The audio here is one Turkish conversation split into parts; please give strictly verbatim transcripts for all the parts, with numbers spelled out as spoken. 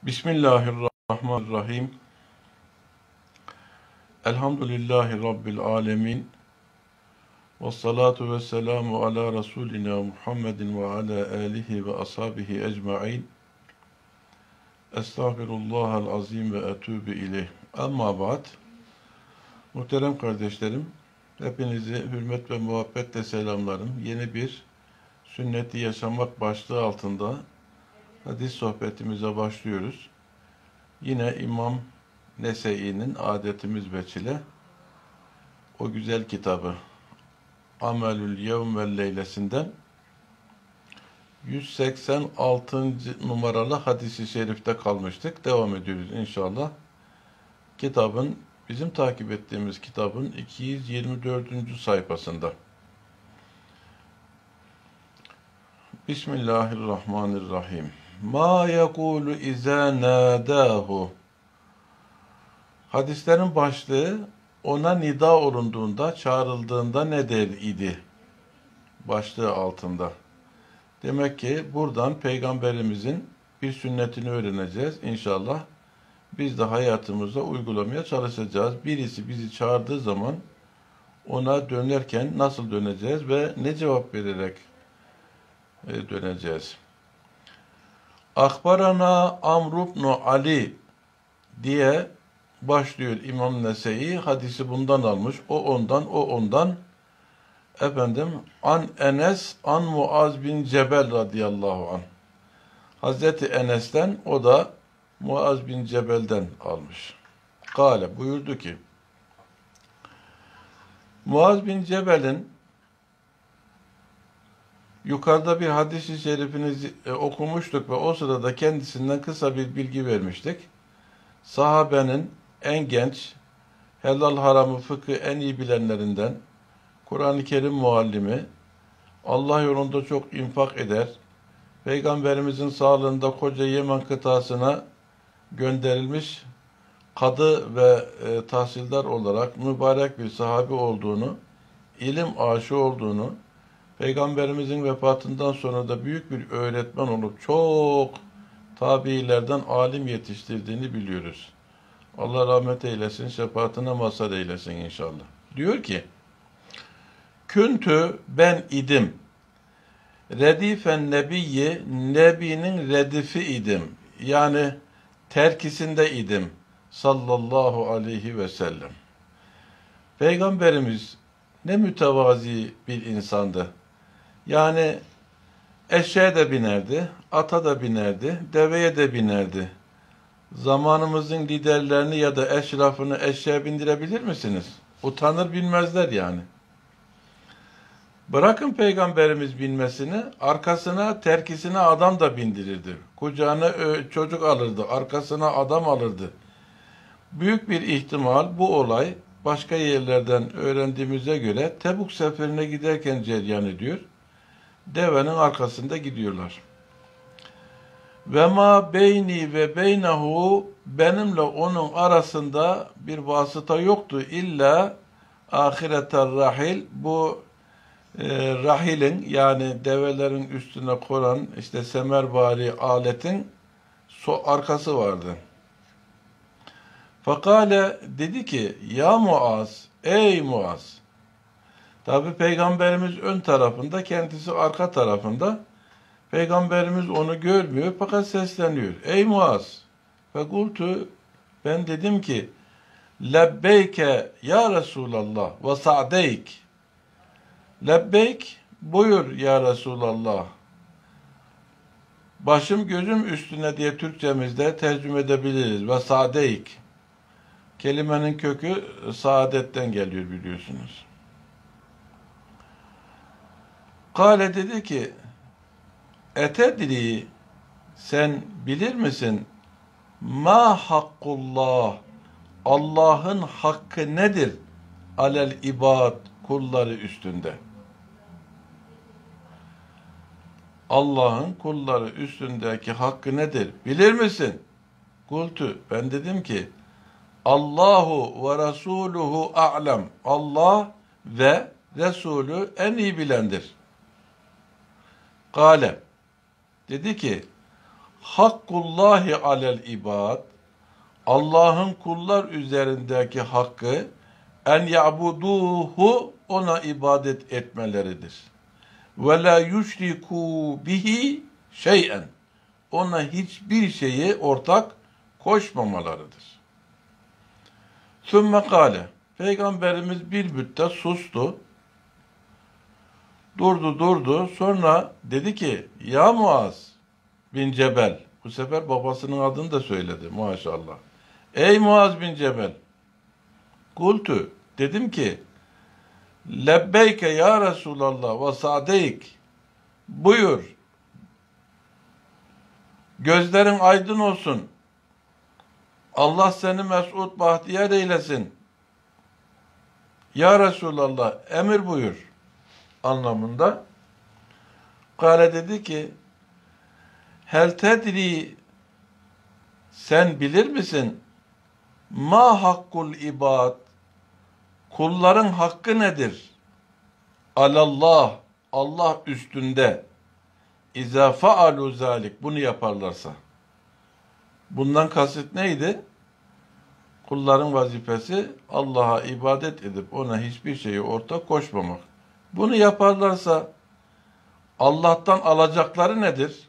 Bismillahirrahmanirrahim. Elhamdülillahi Rabbil alemin. Ve salatu ve selamu ala Resulina Muhammedin ve ala alihi ve ashabihi ecma'in. Estağfirullahal azim ve etûbü ileyh. Amma ba'd. Muhterem kardeşlerim, hepinizi hürmet ve muhabbetle selamlarım. Yeni bir sünneti yaşamak başlığı altında hadis sohbetimize başlıyoruz. Yine İmam Nese'i'nin adetimiz veçile o güzel kitabı Amelül Yevm ve Leylesinden yüz seksen altıncı numaralı hadisi şerifte kalmıştık. Devam ediyoruz inşallah. Kitabın, bizim takip ettiğimiz kitabın iki yüz yirmi dördüncü sayfasında. Bismillahirrahmanirrahim. Ma yekulu izâ nâdâhu. Hadislerin başlığı ona nida olunduğunda, çağrıldığında ne der idi? Başlığı altında. Demek ki buradan Peygamberimizin bir sünnetini öğreneceğiz. İnşallah biz de hayatımızda uygulamaya çalışacağız. Birisi bizi çağırdığı zaman ona dönerken nasıl döneceğiz ve ne cevap vererek döneceğiz. Akbarana Amr ibn Ali diye başlıyor İmam Nese'i. Hadisi bundan almış. O ondan, o ondan. Efendim, an Enes, an Muaz bin Cebel radıyallahu anh. Hazreti Enes'ten, o da Muaz bin Cebel'den almış. Kale, buyurdu ki, Muaz bin Cebel'in yukarıda bir hadis-i şerifini e, okumuştuk ve o sırada kendisinden kısa bir bilgi vermiştik. Sahabenin en genç, helal haramı fıkhı en iyi bilenlerinden, Kur'an-ı Kerim muallimi, Allah yolunda çok infak eder, Peygamberimizin sağlığında koca Yemen kıtasına gönderilmiş kadı ve e, tahsildar olarak mübarek bir sahabi olduğunu, ilim aşığı olduğunu, Peygamberimizin vefatından sonra da büyük bir öğretmen olup çok tabiilerden alim yetiştirdiğini biliyoruz. Allah rahmet eylesin, şefaatine mazhar eylesin inşallah. Diyor ki, Küntü ben idim. Redifen nebiyyi, nebinin redifi idim. Yani terkisinde idim. Sallallahu aleyhi ve sellem. Peygamberimiz ne mütevazi bir insandı. Yani eşeğe de binerdi, ata da binerdi, deveye de binerdi. Zamanımızın liderlerini ya da eşrafını eşeğe bindirebilir misiniz? Utanır bilmezler yani. Bırakın Peygamberimiz binmesini, arkasına, terkisine adam da bindirirdi. Kucağına çocuk alırdı, arkasına adam alırdı. Büyük bir ihtimal bu olay başka yerlerden öğrendiğimize göre Tebuk seferine giderken cereyan ediyor. Devenin arkasında gidiyorlar. Ve ma beyni ve beynehu, benimle onun arasında bir vasıta yoktu illa ahireter rahil, bu e, rahilin yani develerin üstüne konan işte semervari aletin so arkası vardı. Fakale dedi ki, ya Muaz, ey Muaz. Tabi Peygamberimiz ön tarafında, kendisi arka tarafında. Peygamberimiz onu görmüyor fakat sesleniyor. Ey Muaz! Fekultu, ben dedim ki, lebbeyke ya Resulallah ve sa'deyk. Lebbeyk, buyur ya Resulallah. Başım gözüm üstüne diye Türkçemizde tercüme edebiliriz. Ve sa'deyk. Kelimenin kökü saadetten geliyor biliyorsunuz. Kale dedi ki, etedri, sen bilir misin? Ma hakkullah, Allah'ın hakkı nedir? Alel ibad, kulları üstünde. Allah'ın kulları üstündeki hakkı nedir? Bilir misin? Kultu, ben dedim ki, Allahu ve Resuluhu a'lem. Allah ve Resulü en iyi bilendir. Kale, dedi ki, Hakkullahi alel ibad, Allah'ın kullar üzerindeki hakkı en ya'buduhu, ona ibadet etmeleridir. Ve la yüşriku bihi şey'en, ona hiçbir şeyi ortak koşmamalarıdır. Sümme kâle, Peygamberimiz bir müddet sustu. Durdu durdu. Sonra dedi ki, ya Muaz bin Cebel, bu sefer babasının adını da söyledi maşallah. Ey Muaz bin Cebel, kultu, dedim ki, lebbeyke ya Resulallah ve sadeyk, buyur, gözlerin aydın olsun, Allah seni mes'ud bahtiyar eylesin, ya Resulallah emir buyur anlamında. Kale dedi ki, hel tedri, sen bilir misin, ma hakkul ibad, kulların hakkı nedir? Alallah, Allah üstünde, İzâ faalu zâlik, bunu yaparlarsa. Bundan kasıt neydi? Kulların vazifesi Allah'a ibadet edip ona hiçbir şeyi ortak koşmamak. Bunu yaparlarsa Allah'tan alacakları nedir?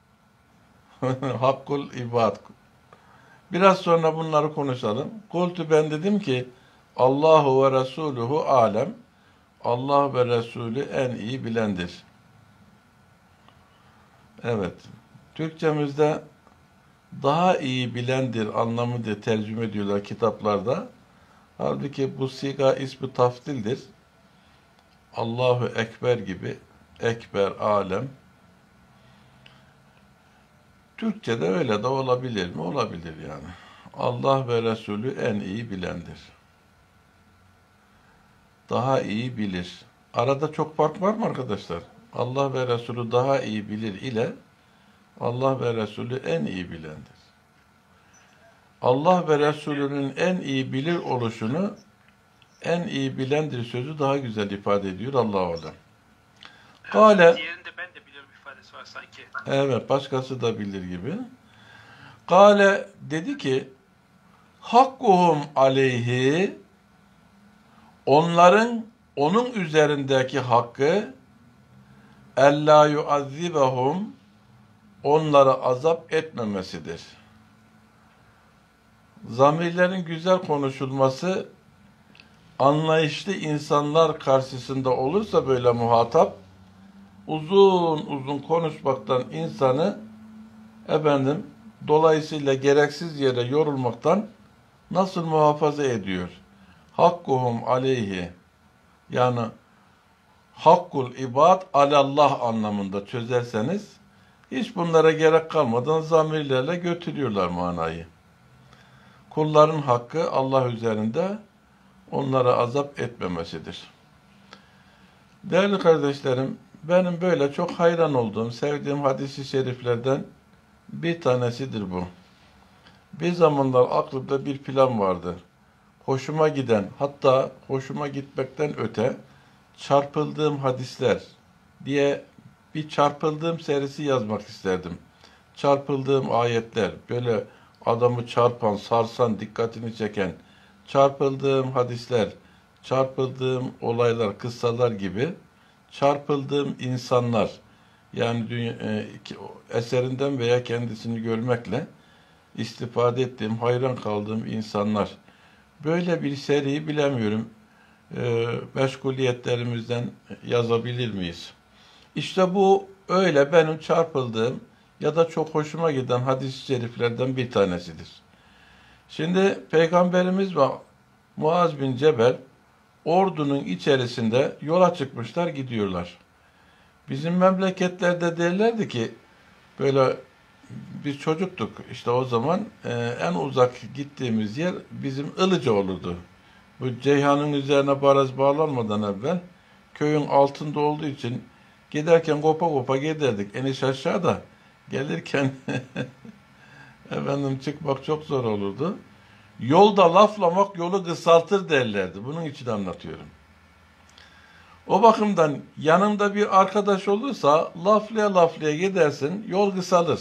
Hakkul ibad. Biraz sonra bunları konuşalım. Kultu, ben dedim ki, Allahu ve Resuluhu alem, Allah ve Resulü en iyi bilendir. Evet, Türkçemizde daha iyi bilendir anlamı diye tercüme ediyorlar kitaplarda. Halbuki bu siga ismi tafdildir. Allahu Ekber gibi, Ekber, alem. Türkçe'de öyle de olabilir mi? Olabilir yani. Allah ve Resulü en iyi bilendir. Daha iyi bilir. Arada çok fark var mı arkadaşlar? Allah ve Resulü daha iyi bilir ile Allah ve Resulü en iyi bilendir. Allah ve Resulünün en iyi bilir oluşunu en iyi bilendir sözü daha güzel ifade ediyor Allah-u Alem. Kale, diğerinde ben de biliyorum ifadesi var sanki. Evet, başkası da bilir gibi. Kale, dedi ki, hakkuhum aleyhi, onların onun üzerindeki hakkı ellâ yuazzibehum, onlara azap etmemesidir. Zamirlerin güzel konuşulması, anlayışlı insanlar karşısında olursa böyle muhatap, uzun uzun konuşmaktan insanı efendim dolayısıyla gereksiz yere yorulmaktan nasıl muhafaza ediyor? Hakkuhum aleyhi, yani hakkul ibad alallah anlamında çözerseniz hiç bunlara gerek kalmadan zamirlerle götürüyorlar manayı. Kulların hakkı Allah üzerinde onlara azap etmemesidir. Değerli kardeşlerim, benim böyle çok hayran olduğum, sevdiğim hadis-i şeriflerden bir tanesidir bu. Bir zamanlar aklımda bir plan vardı. Hoşuma giden, hatta hoşuma gitmekten öte çarpıldığım hadisler diye bir çarpıldığım serisi yazmak isterdim. Çarpıldığım ayetler, böyle adamı çarpan, sarsan, dikkatini çeken, çarpıldığım hadisler, çarpıldığım olaylar, kıssalar gibi, çarpıldığım insanlar, yani dünya, e, eserinden veya kendisini görmekle istifade ettiğim, hayran kaldığım insanlar. Böyle bir seriyi bilemiyorum. E, meşguliyetlerimizden yazabilir miyiz? İşte bu öyle benim çarpıldığım ya da çok hoşuma giden hadis-i şeriflerden bir tanesidir. Şimdi Peygamberimiz ve Muaz bin Cebel ordunun içerisinde yola çıkmışlar, gidiyorlar. Bizim memleketlerde derlerdi ki, böyle biz çocuktuk işte o zaman, e, en uzak gittiğimiz yer bizim Ilıca olurdu. Bu Ceyhan'ın üzerine baraj bağlanmadan evvel köyün altında olduğu için giderken kopa kopa giderdik. Eniş aşağıda gelirken efendim çıkmak çok zor olurdu. Yolda laflamak yolu kısaltır derlerdi. Bunun için anlatıyorum. O bakımdan yanında bir arkadaş olursa laflaya laflaya gidersin, yol kısalır.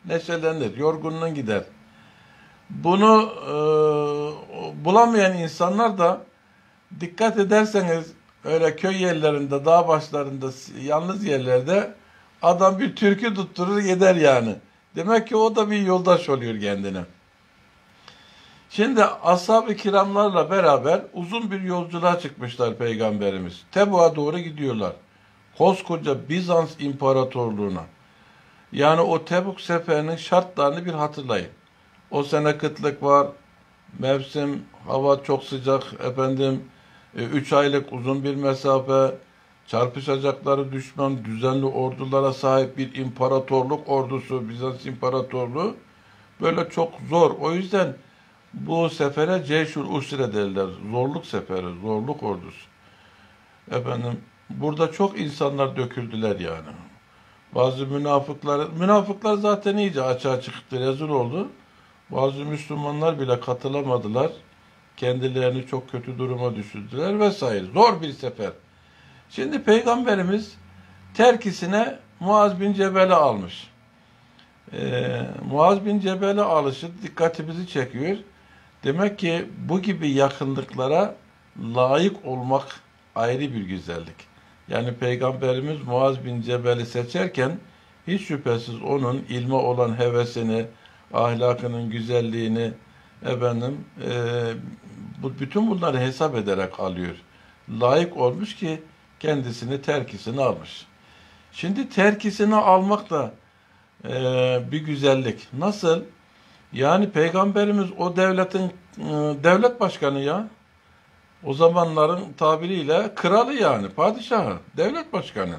neşelenir, yorgunluğun gider. Bunu e, bulamayan insanlar da dikkat ederseniz öyle köy yerlerinde, dağ başlarında, yalnız yerlerde adam bir türkü tutturur gider yani. Demek ki o da bir yoldaş oluyor kendine. Şimdi ashab-ı kiramlarla beraber uzun bir yolculuğa çıkmışlar Peygamberimiz. Tebuk'a doğru gidiyorlar. Koskoca Bizans İmparatorluğu'na. Yani o Tebuk seferinin şartlarını bir hatırlayın. O sene kıtlık var, mevsim, hava çok sıcak, efendim, üç aylık uzun bir mesafe, çarpışacakları düşman, düzenli ordulara sahip bir imparatorluk ordusu, Bizans İmparatorluğu, böyle çok zor. O yüzden bu sefere Ceyşul Usre derler, zorluk seferi, zorluk ordusu. Efendim, burada çok insanlar döküldüler yani. Bazı münafıklar, münafıklar zaten iyice açığa çıktı, rezil oldu. Bazı Müslümanlar bile katılamadılar. Kendilerini çok kötü duruma düşürdüler vesaire. Zor bir sefer. Şimdi Peygamberimiz terkisine Muaz bin Cebel'i almış. Ee, Muaz bin Cebel'i alışı dikkatimizi çekiyor. Demek ki bu gibi yakınlıklara layık olmak ayrı bir güzellik. Yani Peygamberimiz Muaz bin Cebel'i seçerken hiç şüphesiz onun ilme olan hevesini, ahlakının güzelliğini, efendim, e, bu, bütün bunları hesap ederek alıyor. Layık olmuş ki kendisini terkisini almış. Şimdi terkisini almak da e, bir güzellik. Nasıl? Yani Peygamberimiz o devletin e, devlet başkanı ya. O zamanların tabiriyle kralı yani, padişahı, devlet başkanı.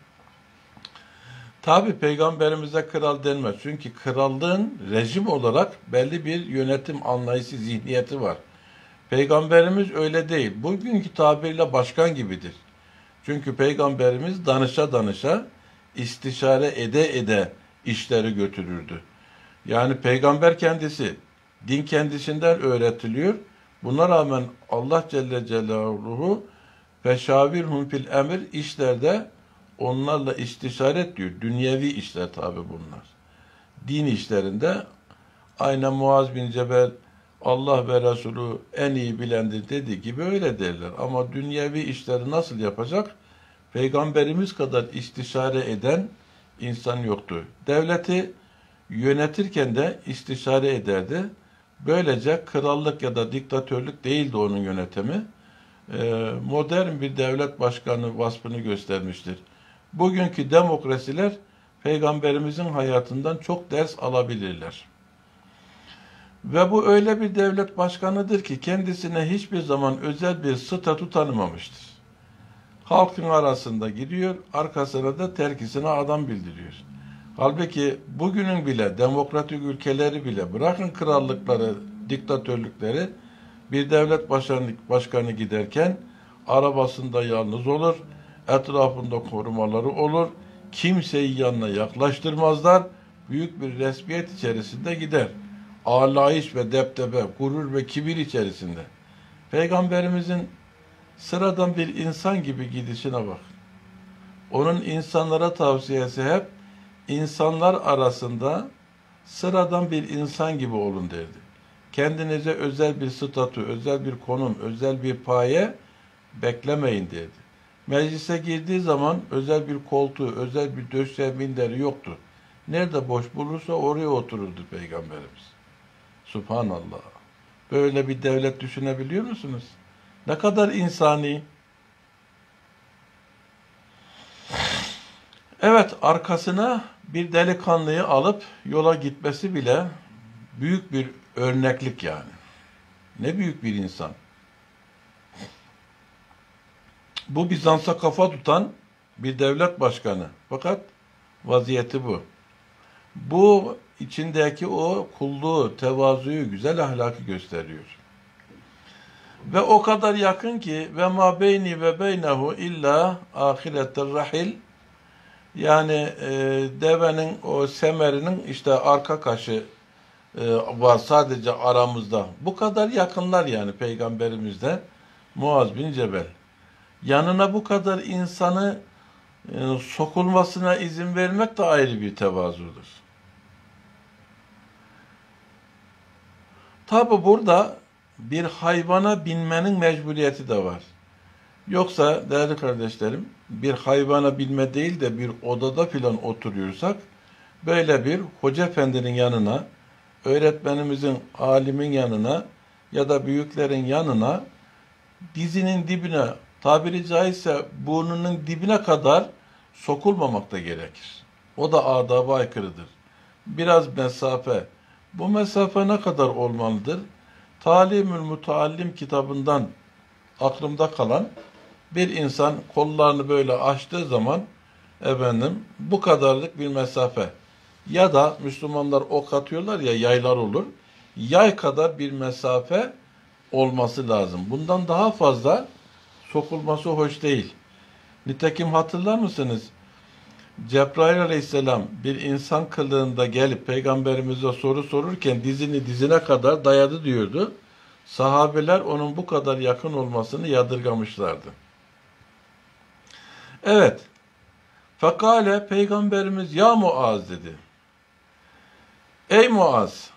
Tabi Peygamberimize kral denmez. Çünkü krallığın rejim olarak belli bir yönetim anlayışı, zihniyeti var. Peygamberimiz öyle değil. Bugünkü tabirle başkan gibidir. Çünkü Peygamberimiz danışa danışa, istişare ede ede işleri götürürdü. Yani Peygamber kendisi, din kendisinden öğretiliyor. Buna rağmen Allah Celle Celaluhu feşavirhum fil emir, işlerde onlarla istişare et diyor. Dünyevi işler tabi bunlar. Din işlerinde aynen Muaz bin Cebel Allah ve Resulü en iyi bilendir dediği gibi öyle derler. Ama dünyevi işleri nasıl yapacak? Peygamberimiz kadar istişare eden insan yoktu. Devleti yönetirken de istişare ederdi. Böylece krallık ya da diktatörlük değildi onun yönetimi. Ee, modern bir devlet başkanı vasfını göstermiştir. Bugünkü demokrasiler Peygamberimizin hayatından çok ders alabilirler. Ve bu öyle bir devlet başkanıdır ki kendisine hiçbir zaman özel bir statü tanımamıştır. Halkın arasında gidiyor, arkasına da terkisine adam bildiriyor. Halbuki bugünün bile demokratik ülkeleri bile, bırakın krallıkları, diktatörlükleri, bir devlet başkanı, başkanı giderken arabasında yalnız olur, etrafında korumaları olur, kimseyi yanına yaklaştırmazlar, büyük bir resmiyet içerisinde gider. Ağırlayış ve deptebe, gurur ve kibir içerisinde. Peygamberimizin sıradan bir insan gibi gidişine bak. Onun insanlara tavsiyesi hep, insanlar arasında sıradan bir insan gibi olun derdi. Kendinize özel bir statü, özel bir konum, özel bir paye beklemeyin derdi. Meclise girdiği zaman özel bir koltuğu, özel bir döşeği, minderi yoktu. Nerede boş bulursa oraya otururdu Peygamberimiz. Subhanallah. Böyle bir devlet düşünebiliyor musunuz? Ne kadar insani. Evet, arkasına bir delikanlıyı alıp yola gitmesi bile büyük bir örneklik yani. Ne büyük bir insan. Bu Bizans'a kafa tutan bir devlet başkanı. Fakat vaziyeti bu. Bu içindeki o kulluğu, tevazuyu, güzel ahlakı gösteriyor. Ve o kadar yakın ki ve ma beyni ve beynehu illa ahiretir rahil, yani e, devenin o semerinin işte arka kaşı e, var sadece aramızda. Bu kadar yakınlar yani Peygamberimizde Muaz bin Cebel. Yanına bu kadar insanı e, sokulmasına izin vermek de ayrı bir tevazudur. Tabi burada bir hayvana binmenin mecburiyeti de var. Yoksa değerli kardeşlerim, bir hayvana binme değil de bir odada filan oturuyorsak, böyle bir hoca efendinin yanına, öğretmenimizin, alimin yanına ya da büyüklerin yanına, dizinin dibine, tabiri caizse burnunun dibine kadar sokulmamak da gerekir. O da adaba aykırıdır. Biraz mesafe. Bu mesafe ne kadar olmalıdır? Talimül Mutallim kitabından aklımda kalan, bir insan kollarını böyle açtığı zaman efendim bu kadarlık bir mesafe, ya da Müslümanlar ok atıyorlar ya, yaylar olur. Yay kadar bir mesafe olması lazım. Bundan daha fazla sokulması hoş değil. Nitekim hatırlar mısınız? Cebrail aleyhisselam bir insan kılığında gelip peygamberimize soru sorurken dizini dizine kadar dayadı diyordu. Sahabeler onun bu kadar yakın olmasını yadırgamışlardı. Evet. Fekale, peygamberimiz ya Muaz dedi. Ey Muaz.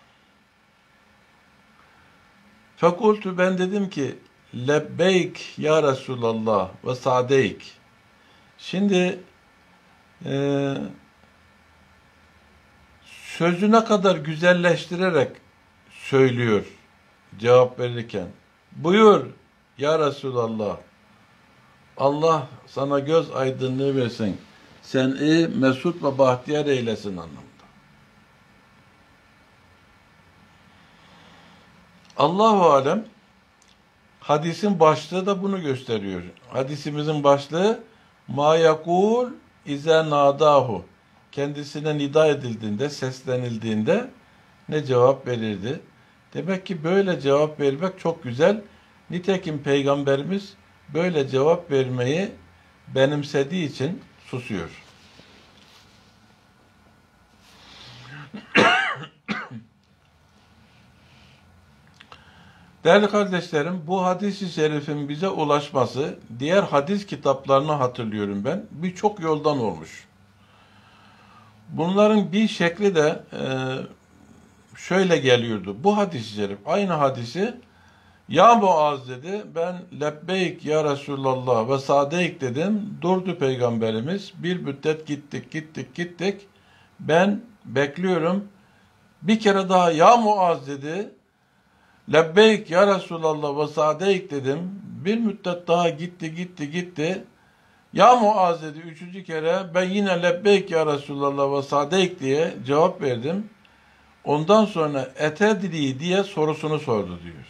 Fekultu, ben dedim ki lebbeyk ya Resulallah ve sadeyk. Şimdi e, sözü ne kadar güzelleştirerek söylüyor cevap verirken. Buyur ya Resulallah. Allah sana göz aydınlığı versin. Seni mesut ve bahtiyar eylesin anlamında. Allahu alem, hadisin başlığı da bunu gösteriyor. Hadisimizin başlığı ma yakul ize nadahu. Kendisine nida edildiğinde, seslenildiğinde ne cevap verirdi? Demek ki böyle cevap vermek çok güzel. Nitekim peygamberimiz böyle cevap vermeyi benimsediği için susuyor. Değerli kardeşlerim, bu hadis-i şerifin bize ulaşması, diğer hadis kitaplarını hatırlıyorum ben, birçok yoldan olmuş. Bunların bir şekli de e, şöyle geliyordu. Bu hadis-i şerif, aynı hadisi, ya Muaz dedi, ben lebbeyk ya Resulallah ve sadeyk dedim, durdu peygamberimiz, bir müddet gittik, gittik, gittik, ben bekliyorum, bir kere daha ya Muaz dedi, lebbeyk ya Resulallah ve sadeyk dedim. Bir müddet daha gitti gitti gitti. Ya Muaz dedi üçüncü kere. Ben yine lebbeyk ya Resulallah ve sadeyk diye cevap verdim. Ondan sonra etedri diye sorusunu sordu diyor.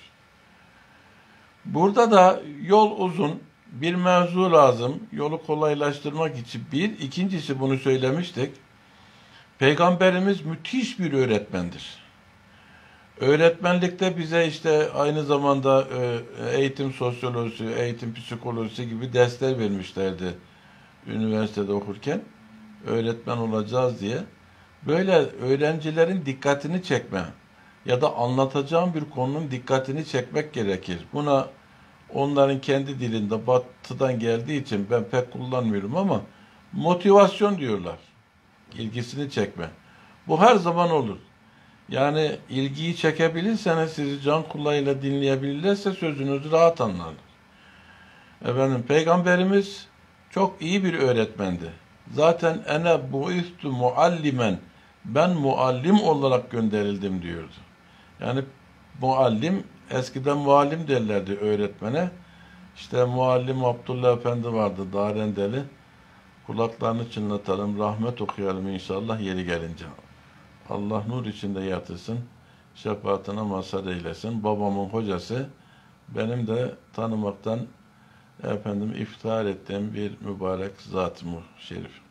Burada da yol uzun. Bir mevzu lazım. Yolu kolaylaştırmak için bir. İkincisi, bunu söylemiştik. Peygamberimiz müthiş bir öğretmendir. Öğretmenlikte bize işte aynı zamanda eğitim sosyolojisi, eğitim psikolojisi gibi dersler vermişlerdi üniversitede okurken. Öğretmen olacağız diye. Böyle öğrencilerin dikkatini çekme ya da anlatacağım bir konunun dikkatini çekmek gerekir. Buna onların kendi dilinde, batıdan geldiği için ben pek kullanmıyorum ama motivasyon diyorlar. İlgisini çekme. Bu her zaman olur. Yani ilgiyi çekebilirseniz, sizi can kulağıyla dinleyebilirlerse sözünüzü rahat anlarlar. Efendim, Peygamberimiz çok iyi bir öğretmendi. Zaten ene bu'istu muallimen, ben muallim olarak gönderildim diyordu. Yani muallim, eskiden muallim derlerdi öğretmene. İşte muallim Abdullah Efendi vardı, Darendeli. Kulaklarını çınlatalım, rahmet okuyalım inşallah yeri gelince. Allah nur içinde yatırsın, şefaatine mazhar eylesin. Babamın hocası, benim de tanımaktan efendim iftihar ettiğim bir mübarek zat-ı şerif.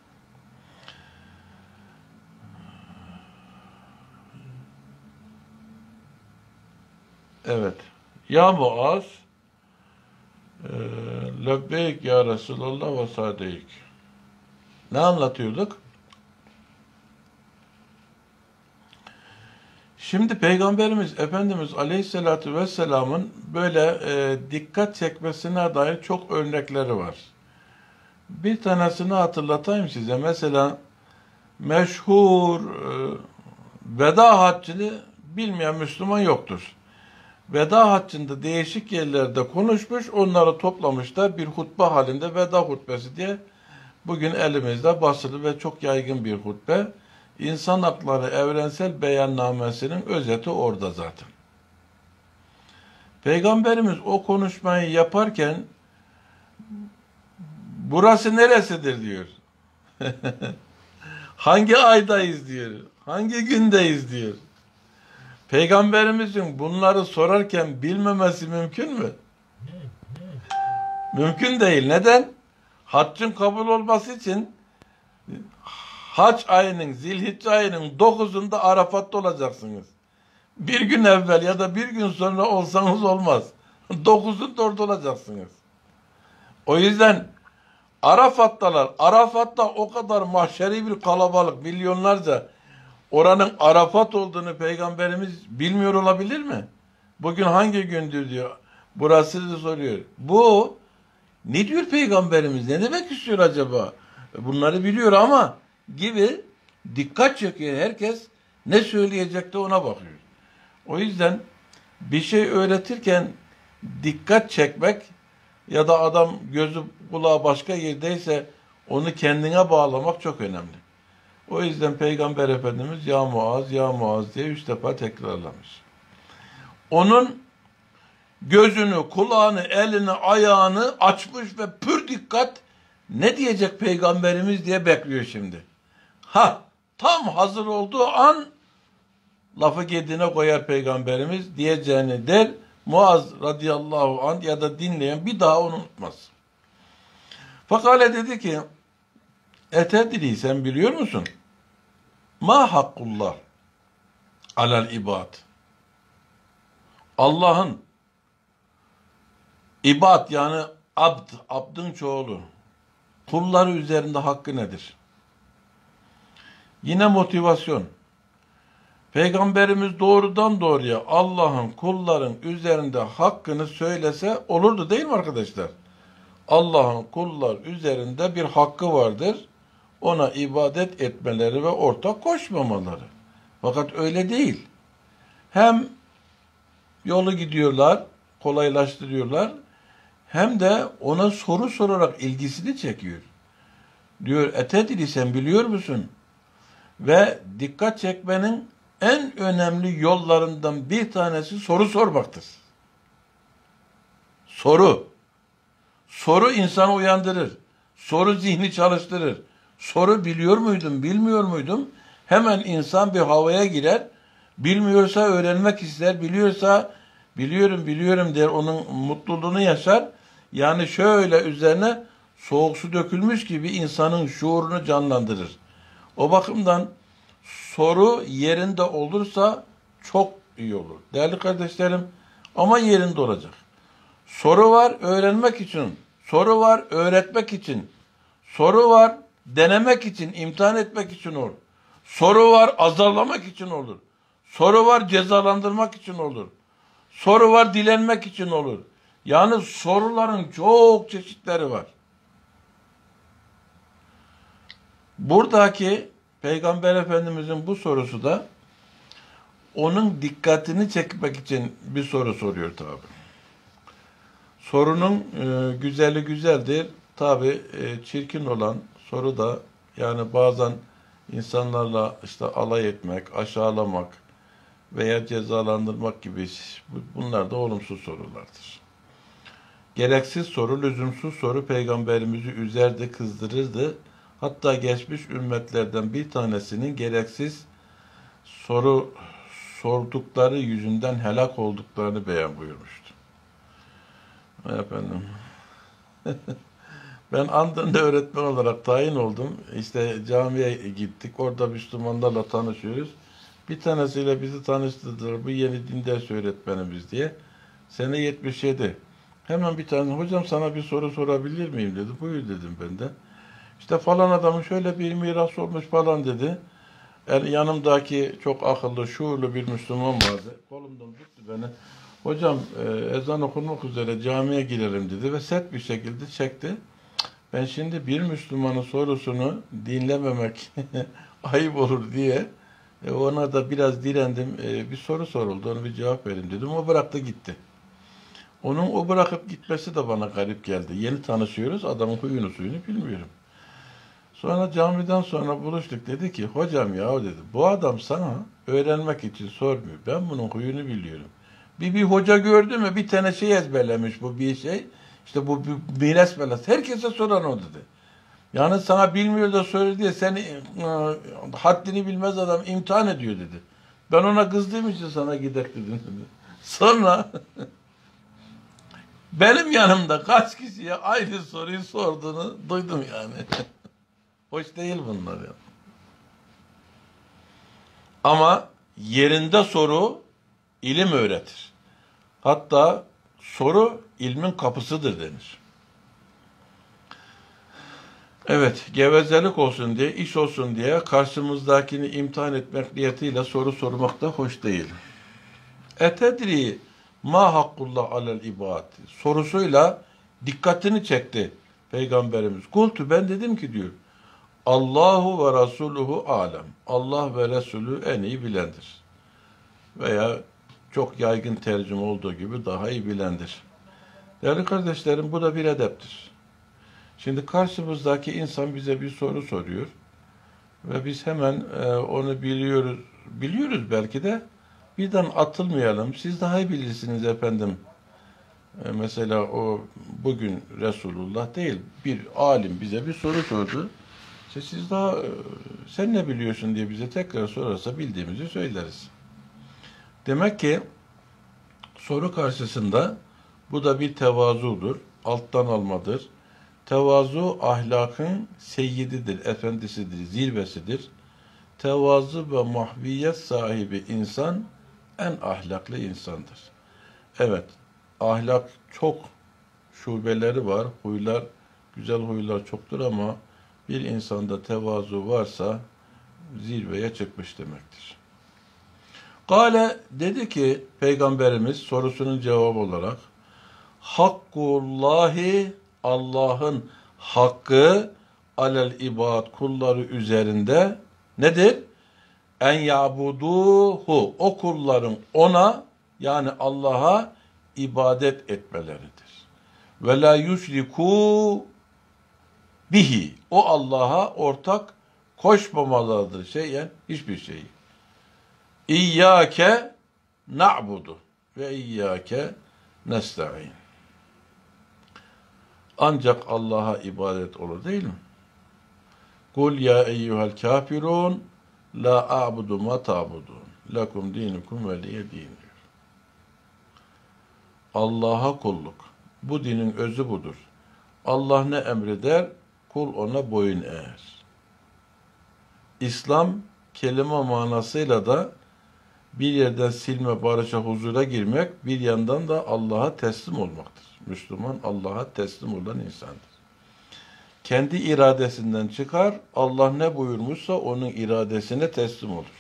Evet. Ya Muaz, e, lebbeyk ya Resulallah ve sadeyk. Ne anlatıyorduk? Şimdi Peygamberimiz Efendimiz Aleyhisselatü Vesselam'ın böyle e, dikkat çekmesine dair çok örnekleri var. Bir tanesini hatırlatayım size. Mesela meşhur e, veda haccını bilmeyen Müslüman yoktur. veda haccında değişik yerlerde konuşmuş, onları toplamışlar bir hutbe halinde, veda hutbesi diye. Bugün elimizde basılı ve çok yaygın bir hutbe. İnsan Hakları Evrensel Beyannamesi'nin özeti orada zaten. Peygamberimiz o konuşmayı yaparken burası neresidir diyor. Hangi aydayız diyor. Hangi gündeyiz diyor. Peygamberimizin bunları sorarken bilmemesi mümkün mü? Mümkün değil. Neden? Haccın kabul olması için hac ayının, Zilhicce ayının dokuzunda Arafat'ta olacaksınız. Bir gün evvel ya da bir gün sonra olsanız olmaz. dokuzunda orada olacaksınız. O yüzden Arafat'talar. Arafat'ta o kadar mahşeri bir kalabalık, milyonlarca, oranın Arafat olduğunu Peygamberimiz bilmiyor olabilir mi? Bugün hangi gündür diyor. Burası da soruyor. Bu ne diyor Peygamberimiz? Ne demek istiyor acaba? Bunları biliyor ama gibi dikkat çekiyor. Herkes ne söyleyecek de ona bakıyor. O yüzden bir şey öğretirken dikkat çekmek ya da adam gözü kulağı başka yerdeyse onu kendine bağlamak çok önemli. O yüzden Peygamber Efendimiz ya Muaz, ya Muaz diye üç defa tekrarlamış. Onun gözünü, kulağını, elini, ayağını açmış ve pür dikkat ne diyecek Peygamberimiz diye bekliyor şimdi. Ha, tam hazır olduğu an lafı gedine koyar Peygamberimiz, diyeceğini der. Muaz radıyallahu anh ya da dinleyen bir daha onu unutmaz. Fakale dedi ki, etedri sen biliyor musun? Ma hakkullah alel ibad. Allah'ın ibad yani abd, abdın çoğulu, kulları üzerinde hakkı nedir? Yine motivasyon. Peygamberimiz doğrudan doğruya Allah'ın kulların üzerinde hakkını söylese olurdu değil mi arkadaşlar? Allah'ın kullar üzerinde bir hakkı vardır. Ona ibadet etmeleri ve ortak koşmamaları. Fakat öyle değil. Hem yolu gidiyorlar, kolaylaştırıyorlar, hem de ona soru sorarak ilgisini çekiyor. Diyor, etedili sen biliyor musun? Ve dikkat çekmenin en önemli yollarından bir tanesi soru sormaktır. Soru. Soru insanı uyandırır. Soru zihni çalıştırır. Soru biliyor muydum, bilmiyor muydum? Hemen insan bir havaya girer. Bilmiyorsa öğrenmek ister. Biliyorsa biliyorum, biliyorum der. Onun mutluluğunu yaşar. Yani şöyle üzerine soğuk su dökülmüş gibi insanın şuurunu canlandırır. O bakımdan soru yerinde olursa çok iyi olur. Değerli kardeşlerim, ama yerinde olacak. Soru var öğrenmek için. Soru var öğretmek için. Soru var denemek için, imtihan etmek için olur. Soru var azarlamak için olur. Soru var cezalandırmak için olur. Soru var dilenmek için olur. Yani soruların çok çeşitleri var. Buradaki Peygamber Efendimizin bu sorusu da onun dikkatini çekmek için bir soru soruyor tabi. Sorunun e, güzeli güzeldir. Tabi e, çirkin olan soru da yani bazen insanlarla işte alay etmek, aşağılamak veya cezalandırmak gibi bunlar da olumsuz sorulardır. Gereksiz soru, lüzumsuz soru Peygamberimizi üzerdi, kızdırırdı. Hatta geçmiş ümmetlerden bir tanesinin gereksiz soru sordukları yüzünden helak olduklarını beyan buyurmuştu. Efendim. Ben Andır'da öğretmen olarak tayin oldum. İşte camiye gittik. Orada Müslümanlarla tanışıyoruz. Bir tanesiyle bizi tanıştırdılar. Bu yeni din ders öğretmenimiz diye. Sene yetmiş yedi. Hemen bir tane, hocam sana bir soru sorabilir miyim dedi. Buyur dedim ben de. İşte falan adamın şöyle bir miras olmuş falan dedi. Yani yanımdaki çok akıllı, şuurlu bir Müslüman vardı. Kolumdan tuttu beni. Hocam e, ezan okunmak üzere camiye girelim dedi ve sert bir şekilde çekti. Ben şimdi bir Müslümanın sorusunu dinlememek ayıp olur diye E ona da biraz direndim. E, bir soru soruldu. Ona bir cevap verin dedim. O bıraktı gitti. Onun o bırakıp gitmesi de bana garip geldi. Yeni tanışıyoruz. Adamın huyunu suyunu bilmiyorum. Sonra camiden sonra buluştuk. Dedi ki hocam ya dedi. Bu adam sana öğrenmek için sormuyor. Ben bunun huyunu biliyorum. Bir bir hoca gördü mü bir tane şey ezberlemiş bu bir şey. İşte bu bir miras belası. Herkese soran o dedi. Yani sana bilmiyor da söyledi diye seni e, haddini bilmez adam imtihan ediyor dedi. Ben ona kızdığım için sana gidek dedim dedi. Sonra benim yanımda kaç kişiye aynı soruyu sorduğunu duydum yani. Hoş değil bunlar ya. Ama yerinde soru ilim öğretir. Hatta soru ilmin kapısıdır denir. Evet, gevezelik olsun diye, iş olsun diye karşımızdakini imtihan etmek niyetiyle soru sormak da hoş değil. Etedri ma hakkullah alel ibad sorusuyla dikkatini çekti Peygamberimiz. Kultu ben dedim ki diyor. Allahu ve Resuluhu alem. Allah ve Resulü en iyi bilendir. Veya çok yaygın tercüme olduğu gibi daha iyi bilendir. Değerli kardeşlerim bu da bir edeptir. Şimdi karşımızdaki insan bize bir soru soruyor ve biz hemen e, onu biliyoruz, biliyoruz belki de birden atılmayalım. Siz daha iyi bilirsiniz efendim. E, mesela o bugün Resulullah değil bir alim bize bir soru sordu. İşte siz daha e, sen ne biliyorsun diye bize tekrar sorarsa bildiğimizi söyleriz. Demek ki soru karşısında bu da bir tevazudur, alttan almadır. Tevazu ahlakın seyyididir, efendisidir, zirvesidir. Tevazu ve mahviyet sahibi insan en ahlaklı insandır. Evet, ahlak çok şubeleri var, huylar, güzel huylar çoktur ama bir insanda tevazu varsa zirveye çıkmış demektir. Kale dedi ki Peygamberimiz sorusunun cevabı olarak Hakkullahi Allah'ın hakkı alel ibad kulları üzerinde nedir? En yabuduhu o kulların ona yani Allah'a ibadet etmeleridir. Ve la yüşriku bihi o Allah'a ortak koşmamalıdır şeyen hiçbir şeyi. İyyâke na'budu ve iyyâke nesta'in. Ancak Allah'a ibadet olur değil mi? Kul ya eyyuhel kafirun la a'budu ma ta'budun. Lekum dinukum veliye din diyor. Allah'a kulluk. Bu dinin özü budur. Allah ne emreder? Kul ona boyun eğer. İslam kelime manasıyla da bir yerden silme, barışa, huzura girmek, bir yandan da Allah'a teslim olmaktır. Müslüman Allah'a teslim olan insandır. Kendi iradesinden çıkar, Allah ne buyurmuşsa onun iradesine teslim olur.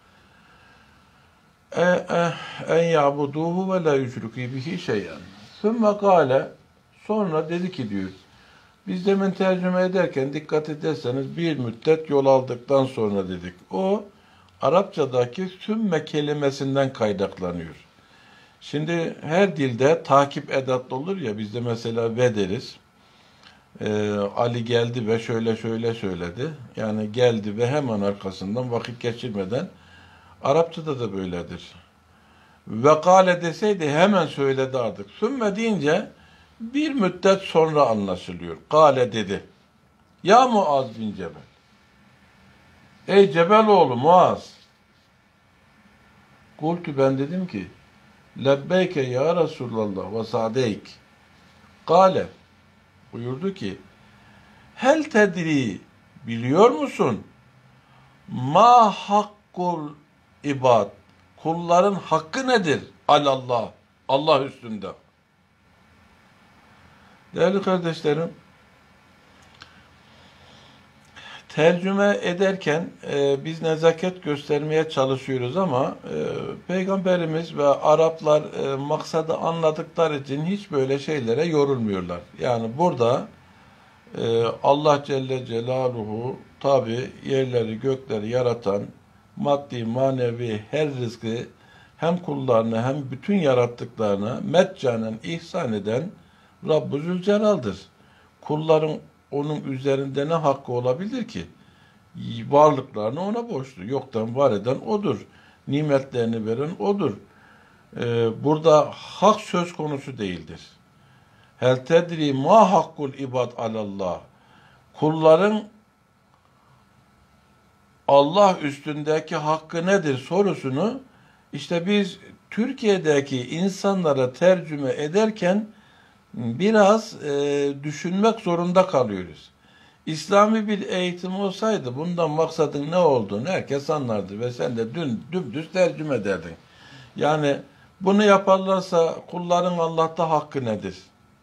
E, e, en ya'buduhu ve la yüşrikû bihi şey'en. Sümme kâle, sonra dedi ki diyor, biz demin tercüme ederken dikkat ederseniz bir müddet yol aldıktan sonra dedik. O Arapçadaki sümme kelimesinden kaynaklanıyor. Şimdi her dilde takip edatlı olur ya, bizde mesela ve deriz. Ee, Ali geldi ve şöyle şöyle söyledi. Yani geldi ve hemen arkasından vakit geçirmeden. Arapçada da böyledir. Ve kâle deseydi hemen söyledi artık. Sümme deyince bir müddet sonra anlaşılıyor. Kâle dedi. Ya Muaz bin Cebel. Ey Cebeloğlu Muaz. Kultu ben dedim ki lebbeyke ya Resulallah ve sa'deyk. Kale buyurdu ki hel tedri biliyor musun ma hakkul ibad kulların hakkı nedir alallah Allah üstünde. Değerli kardeşlerim, tercüme ederken e, biz nezaket göstermeye çalışıyoruz ama e, Peygamberimiz ve Araplar e, maksadı anladıkları için hiç böyle şeylere yorulmuyorlar. Yani burada e, Allah Celle Celaluhu tabi yerleri gökleri yaratan, maddi, manevi her rızkı hem kullarına hem bütün yarattıklarına meccanen ihsan eden Rabb-ı Zülcelal'dır. Kulların onun üzerinde ne hakkı olabilir ki? Varlıklarını ona borçlu. Yoktan var eden O'dur. Nimetlerini veren O'dur. Ee, burada hak söz konusu değildir. Hel tedri ma hakkul ibad alallah. Kulların Allah üstündeki hakkı nedir sorusunu işte biz Türkiye'deki insanlara tercüme ederken biraz e, düşünmek zorunda kalıyoruz. İslami bir eğitim olsaydı bundan maksadın ne olduğunu herkes anlardı ve sen de dün dümdüz tercüme ederdin. Yani bunu yaparlarsa kulların Allah'ta hakkı nedir?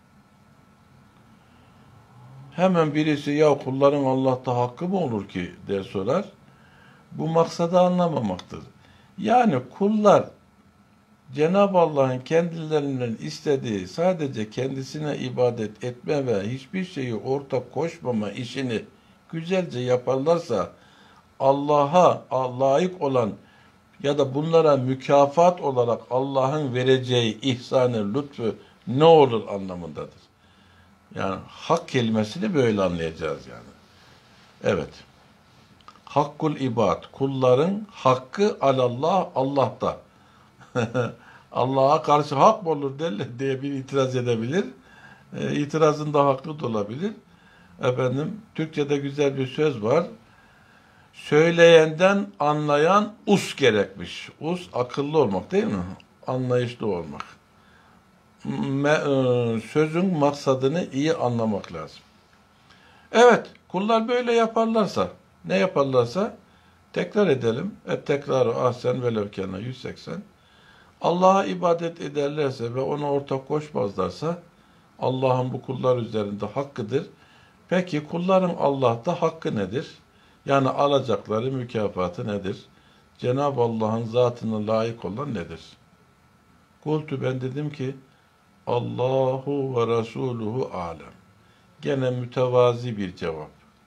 Hemen birisi ya kulların Allah'ta hakkı mı olur ki der sorar. Bu maksadı anlamamaktır. Yani kullar Cenab-ı Allah'ın kendilerinden istediği sadece kendisine ibadet etme ve hiçbir şeyi ortak koşmama işini güzelce yaparlarsa Allah'a layık olan ya da bunlara mükafat olarak Allah'ın vereceği ihsanı, lütfu ne olur anlamındadır. Yani hak kelimesini böyle anlayacağız yani. Evet. Hakkul ibad. Kulların hakkı alallah Allah'ta. Allah'a karşı hak mı olur derler diye bir itiraz edebilir. E, itirazın da haklı da olabilir. Efendim, Türkçe'de güzel bir söz var. Söyleyenden anlayan us gerekmiş. Us akıllı olmak değil mi? Anlayışlı olmak. Me, e, sözün maksadını iyi anlamak lazım. Evet, kullar böyle yaparlarsa, ne yaparlarsa tekrar edelim. Et tekrarı ahsen velev kâne yüz seksen. Allah'a ibadet ederlerse ve ona ortak koşmazlarsa Allah'ın bu kullar üzerinde hakkıdır. Peki kulların Allah'ta hakkı nedir? Yani alacakları mükafatı nedir? Cenab-ı Allah'ın zatına layık olan nedir? Kultu ben dedim ki Allahu ve Resuluhu alem. Gene mütevazi bir cevap.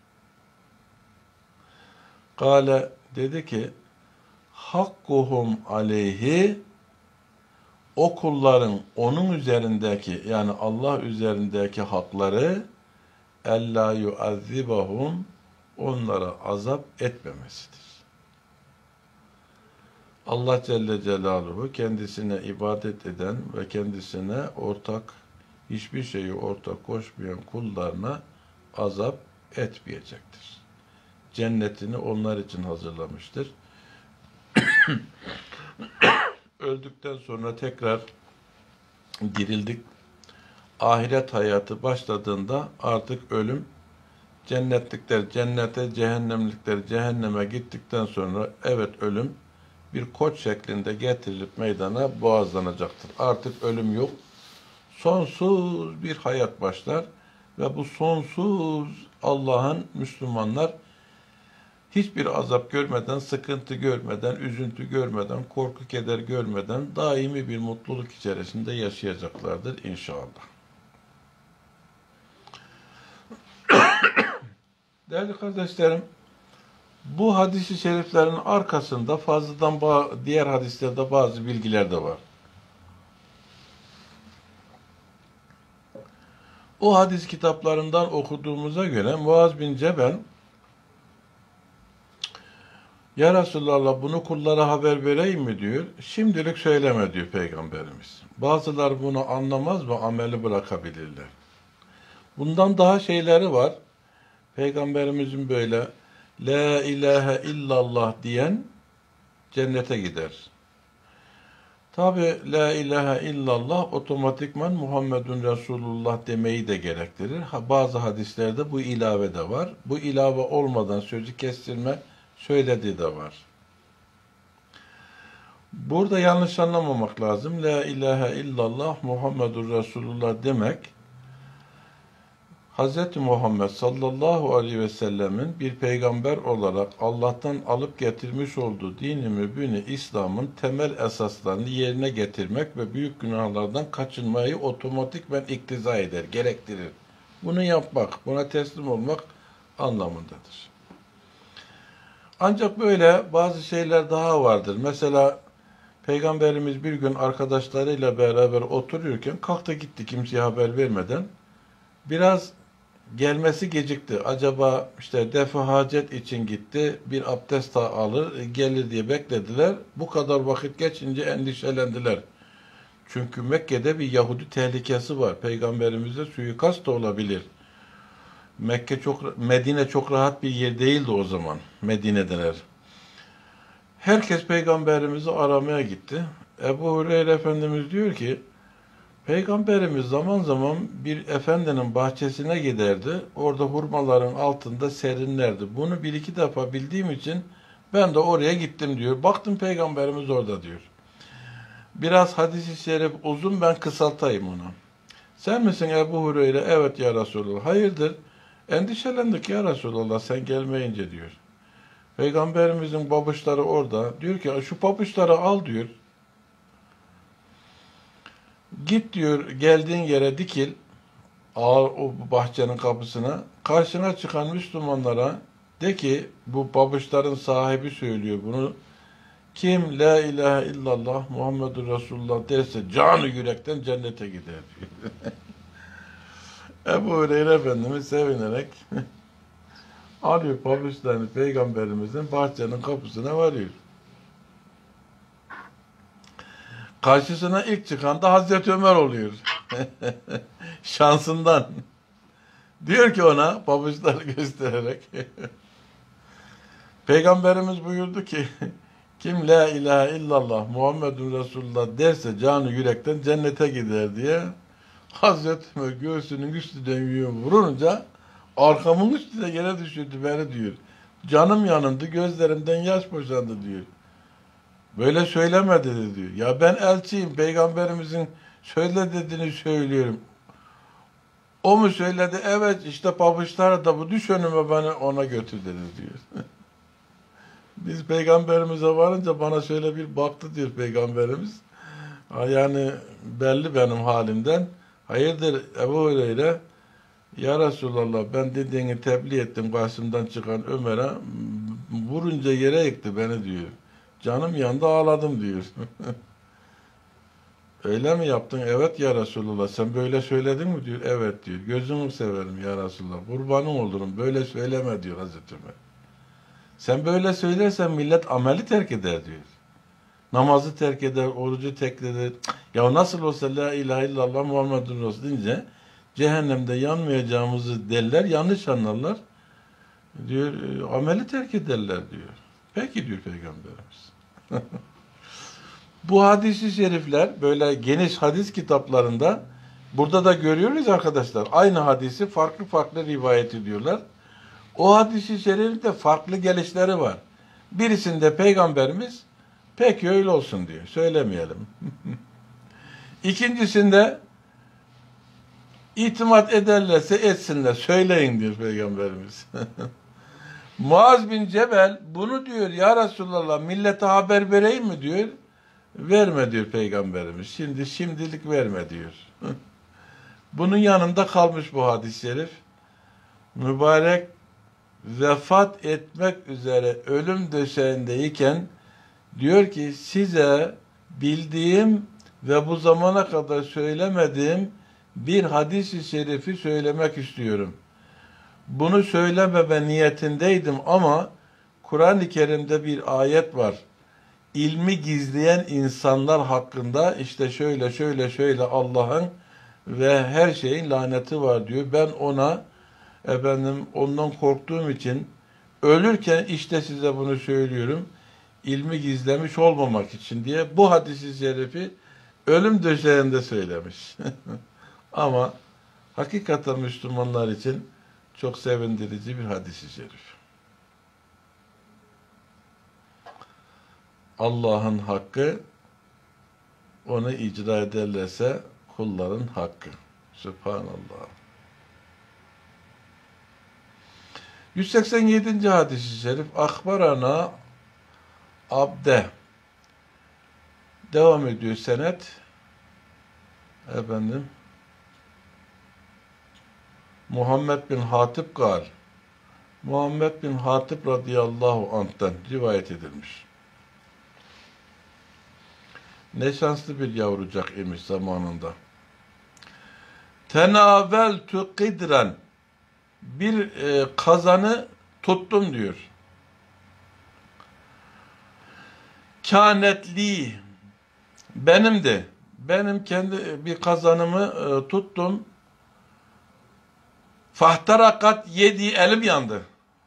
Kale dedi ki hakkuhum aleyhi o kulların onun üzerindeki yani Allah üzerindeki hakları ella yuazzibahum onlara azap etmemesidir. Allah Celle Celaluhu kendisine ibadet eden ve kendisine ortak hiçbir şeyi ortak koşmayan kullarına azap etmeyecektir. Cennetini onlar için hazırlamıştır. Öldükten sonra tekrar dirildik. Ahiret hayatı başladığında artık ölüm cennetlikler cennete, cehennemlikler cehenneme gittikten sonra evet ölüm bir koç şeklinde getirilip meydana boğazlanacaktır. Artık ölüm yok. Sonsuz bir hayat başlar ve bu sonsuz Allah'ın Müslümanlar hiçbir azap görmeden, sıkıntı görmeden, üzüntü görmeden, korku, keder görmeden daimi bir mutluluk içerisinde yaşayacaklardır inşallah. Değerli kardeşlerim, bu hadis-i şeriflerin arkasında fazladan diğer hadislerde bazı bilgiler de var. O hadis kitaplarından okuduğumuza göre Muaz bin Cebel ya Resulallah bunu kullara haber vereyim mi diyor. Şimdilik söyleme diyor Peygamberimiz. Bazılar bunu anlamaz ve ameli bırakabilirler. Bundan daha şeyleri var. Peygamberimizin böyle La ilahe illallah diyen cennete gider. Tabi La ilahe illallah otomatikman Muhammedun Resulullah demeyi de gerektirir. Ha, bazı hadislerde bu ilave de var. Bu ilave olmadan sözü kestirme söylediği de var. Burada yanlış anlamamak lazım. La ilahe illallah Muhammedur Resulullah demek Hz. Muhammed sallallahu aleyhi ve sellemin bir peygamber olarak Allah'tan alıp getirmiş olduğu dini mübini İslam'ın temel esaslarını yerine getirmek ve büyük günahlardan kaçınmayı otomatikmen iktiza eder, gerektirir. Bunu yapmak, buna teslim olmak anlamındadır. Ancak böyle bazı şeyler daha vardır. Mesela Peygamberimiz bir gün arkadaşlarıyla beraber oturuyorken kalktı gitti kimseye haber vermeden. Biraz gelmesi gecikti. Acaba işte def-i hacet için gitti, bir abdest daha alır, gelir diye beklediler. Bu kadar vakit geçince endişelendiler. Çünkü Mekke'de bir Yahudi tehlikesi var. Peygamberimize suikast da olabilir. Mekke çok, Medine çok rahat bir yer değildi o zaman. Medine'deler. Herkes Peygamberimizi aramaya gitti. Ebu Hureyre Efendimiz diyor ki, Peygamberimiz zaman zaman bir efendinin bahçesine giderdi. Orada hurmaların altında serinlerdi. Bunu bir iki defa bildiğim için ben de oraya gittim diyor. Baktım Peygamberimiz orada diyor. Biraz hadis-i şerif uzun, ben kısaltayım onu. Sen misin Ebu Hureyre? Evet ya Resulallah. Hayırdır? Endişelendik ya Resulallah sen gelmeyince diyor. Peygamberimizin pabuçları orada. Diyor ki şu pabuçları al diyor. Git diyor geldiğin yere dikil. Ağır o bahçenin kapısına. Karşına çıkan Müslümanlara de ki bu pabuçların sahibi söylüyor bunu. Kim la ilahe illallah Muhammedur Resulullah derse canı yürekten cennete gider diyor. Ebu Hureyre Efendimiz sevinerek alıyor pabuçlarını Peygamberimizin bahçenin kapısına varıyor. Karşısına ilk çıkan da Hazreti Ömer oluyor. Şansından. Diyor ki ona pabuçları göstererek Peygamberimiz buyurdu ki kim la ilahe illallah Muhammedun Resulullah derse canı yürekten cennete gider diye Hazreti Ömer göğsünün üstünden yürüyor vurunca arkamın üstüne yere düşürdü beni diyor. Canım yanımdı gözlerimden yaş boşandı diyor. Böyle söyleme dedi diyor. Ya ben elçiyim peygamberimizin söyle dediğini söylüyorum. O mu söyledi? Evet işte pabuçlar da bu düş önüme beni ona götür dedi diyor. Biz peygamberimize varınca bana şöyle bir baktı diyor peygamberimiz. Yani belli benim halimden. Hayırdır Ebu Hureyre? Ya Resulallah ben dediğini tebliğ ettim karşımdan çıkan Ömer'e. Vurunca yere yıktı beni diyor. Canım yandı ağladım diyor. Öyle mi yaptın? Evet ya Resulallah. Sen böyle söyledin mi diyor. Evet diyor. Gözümü severim ya Resulallah. Kurbanım olurum. Böyle söyleme diyor Hazreti Ömer. Sen böyle söylersen millet ameli terk eder diyor. Namazı terk eder, orucu terk eder. Ya nasıl olsa la ilahe illallah Muhammedun Resul deyince cehennemde yanmayacağımızı derler, yanlış anlarlar. Diyor, ameli terk ederler diyor. Peki diyor Peygamberimiz. Bu hadis-i şerifler böyle geniş hadis kitaplarında burada da görüyoruz arkadaşlar. Aynı hadisi farklı farklı rivayet ediyorlar. O hadis-i şerifte farklı gelişleri var. Birisinde Peygamberimiz peki öyle olsun diyor. Söylemeyelim. İkincisinde itimat ederlerse etsinler. Söyleyin diyor Peygamberimiz. Muaz bin Cebel bunu diyor ya Resulallah millete haber vereyim mi diyor. Verme diyor Peygamberimiz. Şimdi şimdilik verme diyor. Bunun yanında kalmış bu hadis-i şerif. Mübarek vefat etmek üzere ölüm döşeğindeyken diyor ki size bildiğim ve bu zamana kadar söylemediğim bir hadis-i şerifi söylemek istiyorum. Bunu söylememe niyetindeydim ama Kur'an-ı Kerim'de bir ayet var. İlmi gizleyen insanlar hakkında işte şöyle şöyle şöyle Allah'ın ve her şeyin laneti var diyor. Ben ona efendim ondan korktuğum için ölürken işte size bunu söylüyorum. İlmi gizlemiş olmamak için diye bu hadis-i şerifi ölüm döşeğinde söylemiş. Ama hakikaten Müslümanlar için çok sevindirici bir hadis-i şerif. Allah'ın hakkı onu icra ederlerse kulların hakkı. Sübhanallah. yüz seksen yedinci hadis-i şerif Akbarana Abde devam ediyor senet efendim Muhammed bin Hatip gal Muhammed bin Hatip radıyallahu anh'tan rivayet edilmiş. Ne şanslı bir yavrucak imiş zamanında. Tenaveltu kidren, bir e, kazanı tuttum diyor. Kânetli, benim de, benim kendi bir kazanımı e, tuttum. Fahtarakat, yedi elim yandı.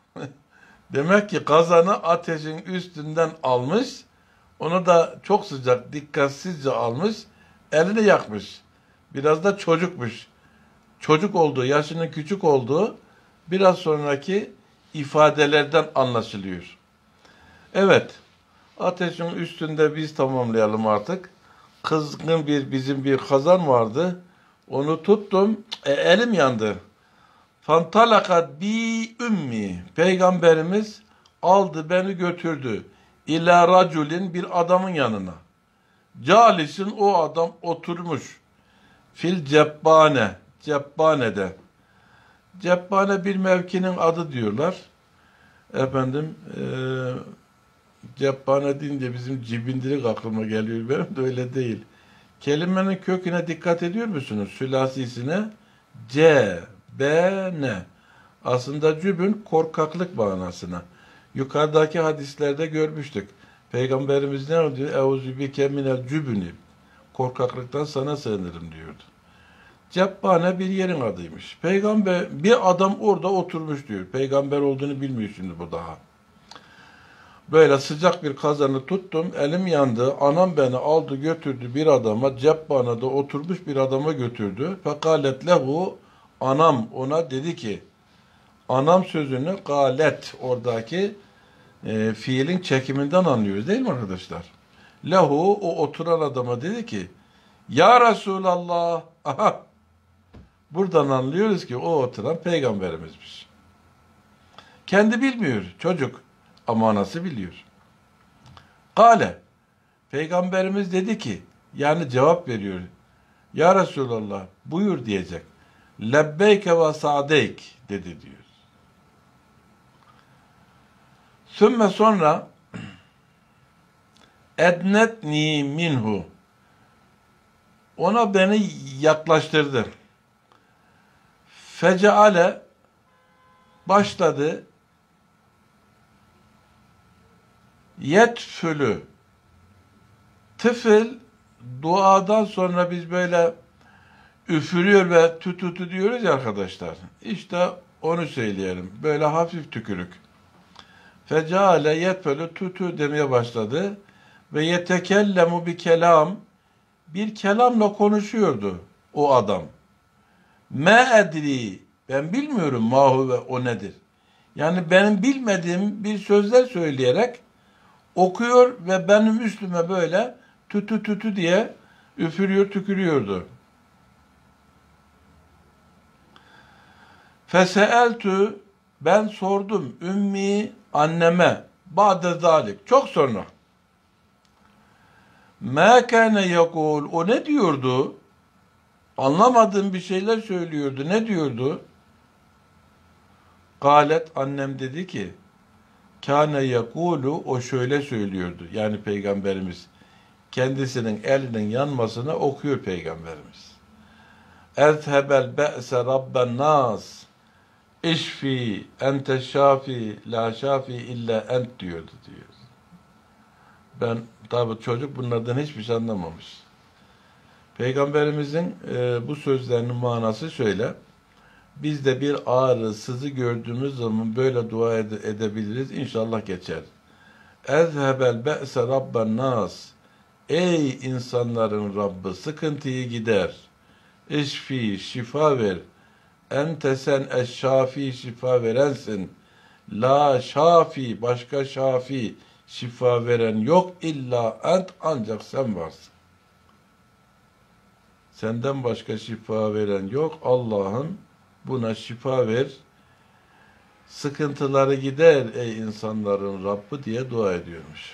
Demek ki kazanı ateşin üstünden almış, onu da çok sıcak, dikkatsizce almış, elini yakmış. Biraz da çocukmuş. Çocuk olduğu, yaşının küçük olduğu biraz sonraki ifadelerden anlaşılıyor. Evet, ateşin üstünde biz tamamlayalım artık. Kızgın bir bizim bir kazan vardı. Onu tuttum, e, elim yandı. Fantalakat bi ümmi. Peygamberimiz aldı beni götürdü. İlâ raculin, bir adamın yanına. Calisin, o adam oturmuş. Fil cebbane. Cebbane'de. Cebbane bir mevkinin adı diyorlar. Efendim e, Cebbane deyince bizim cibindirik aklıma geliyor. Benim de öyle değil. Kelimenin köküne dikkat ediyor musunuz? Sülasisine C, B, N. Aslında cübün korkaklık manasına. Yukarıdaki hadislerde görmüştük. Peygamberimiz ne diyor? Euzubike minel cübünü. Korkaklıktan sana sığınırım diyordu. Cebbane bir yerin adıymış. Peygamber, bir adam orada oturmuş diyor. Peygamber olduğunu bilmiyor şimdi bu daha. Böyle sıcak bir kazanı tuttum, elim yandı, anam beni aldı götürdü bir adama, Cebbane'de oturmuş bir adama götürdü. Fekalet lehu, anam ona dedi ki, anam sözünü galet, oradaki e, fiilin çekiminden anlıyoruz değil mi arkadaşlar? Lehu, o oturan adama dedi ki, ya Resulallah, aha, buradan anlıyoruz ki o oturan peygamberimizmiş. Kendi bilmiyor çocuk ama anası biliyor. Kale, peygamberimiz dedi ki, yani cevap veriyor. Ya Resulallah, buyur diyecek. Lebbeyke ve sa'deyk dedi diyor. Sümme sonra ednetni minhu, ona beni yaklaştırdı. Feceale, başladı yetfülü, tıfıl, duadan sonra biz böyle üfürüyor ve tütütü diyoruz ya arkadaşlar. İşte onu söyleyelim. Böyle hafif tükürük. Feceale yetfülü, tütü demeye başladı ve yetekellemu bir kelam, bir kelamla konuşuyordu o adam. Me edri, ben bilmiyorum mahu ve o nedir. Yani benim bilmediğim bir sözler söyleyerek okuyor ve benim üstüme böyle tütü tütü diye üfürüyor, tükürüyordu. Feseeltü, ben sordum ümmi, anneme, ba'de zalik, çok sonra. Mâ kâne yekûl, o ne diyordu? Anlamadığım bir şeyler söylüyordu. Ne diyordu? Galet, annem dedi ki, kâne yekûlu, o şöyle söylüyordu. Yani Peygamberimiz kendisinin elinin yanmasına okuyor Peygamberimiz. Ezhebel be'se rabben nas, işfi ente şafi la şafi illa ent diyordu diyor. Ben tabi çocuk bunlardan hiçbir şey anlamamış. Peygamberimizin e, bu sözlerinin manası şöyle. Biz de bir ağrı, sızı gördüğümüz zaman böyle dua ede edebiliriz. İnşallah geçer. Ezhebel be'se rabben nas. Ey insanların Rabbi, sıkıntıyı gider. İşfi, şifa ver. Ente sen eşşafi, şifa verensin. La şafi, başka şafi, şifa veren yok. İlla ent, ancak sen varsın. Senden başka şifa veren yok. Allah'ım buna şifa ver. Sıkıntıları gider ey insanların Rabbi diye dua ediyormuş.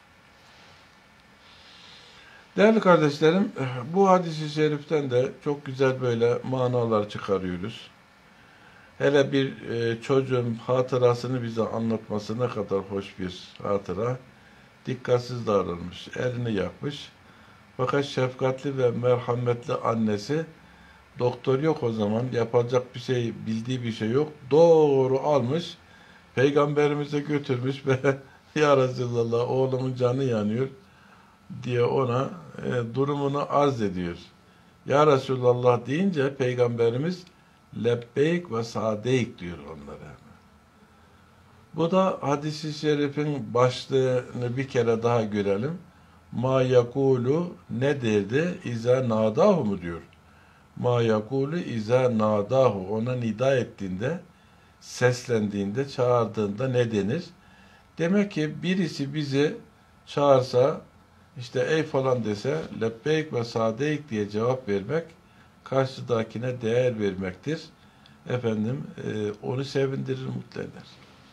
Değerli kardeşlerim, bu hadis-i şeriften de çok güzel böyle manalar çıkarıyoruz. Hele bir e, çocuğun hatırasını bize anlatması ne kadar hoş bir hatıra. Dikkatsiz davranmış, elini yakmış. Fakat şefkatli ve merhametli annesi, doktor yok o zaman, yapacak bir şey, bildiği bir şey yok. Doğru almış, Peygamberimize götürmüş ve Ya Resulallah, oğlumun canı yanıyor diye ona e, durumunu arz ediyor. Ya Resulallah deyince Peygamberimiz lebbeyk ve sadeyk diyor onlara. Bu da hadis-i şerifin başlığını bir kere daha görelim. Ma yakulu ne derdi? İza nadahu mu diyor. Ma yakulu iza nadahu, ona nida ettiğinde, seslendiğinde, çağırdığında ne denir? Demek ki birisi bizi çağırsa, işte ey falan dese, lebbeyk ve sadeyk diye cevap vermek, karşıdakine değer vermektir. Efendim, e, onu sevindirir, mutlu eder.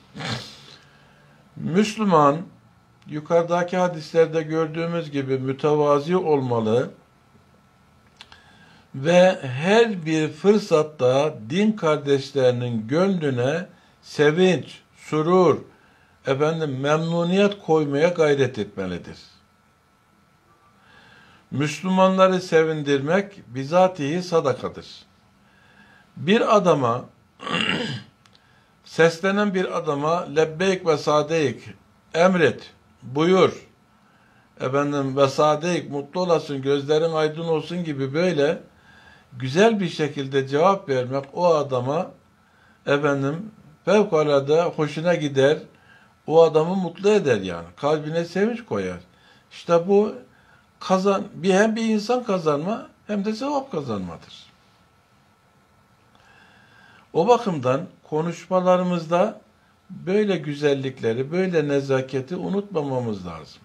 Müslüman, yukarıdaki hadislerde gördüğümüz gibi mütevazi olmalı ve her bir fırsatta din kardeşlerinin gönlüne sevinç, surur, efendim memnuniyet koymaya gayret etmelidir. Müslümanları sevindirmek bizatihi sadakadır. Bir adama seslenen bir adama lebbeyk ve sadeyk, emret, buyur, efendim ve sadeyk, mutlu olasın, gözlerin aydın olsun gibi böyle güzel bir şekilde cevap vermek o adama efendim fevkalade hoşuna gider, o adamı mutlu eder yani. Kalbine sevinç koyar. İşte bu kazan, bir hem bir insan kazanma hem de sevap kazanmadır. O bakımdan konuşmalarımızda böyle güzellikleri, böyle nezaketi unutmamamız lazım.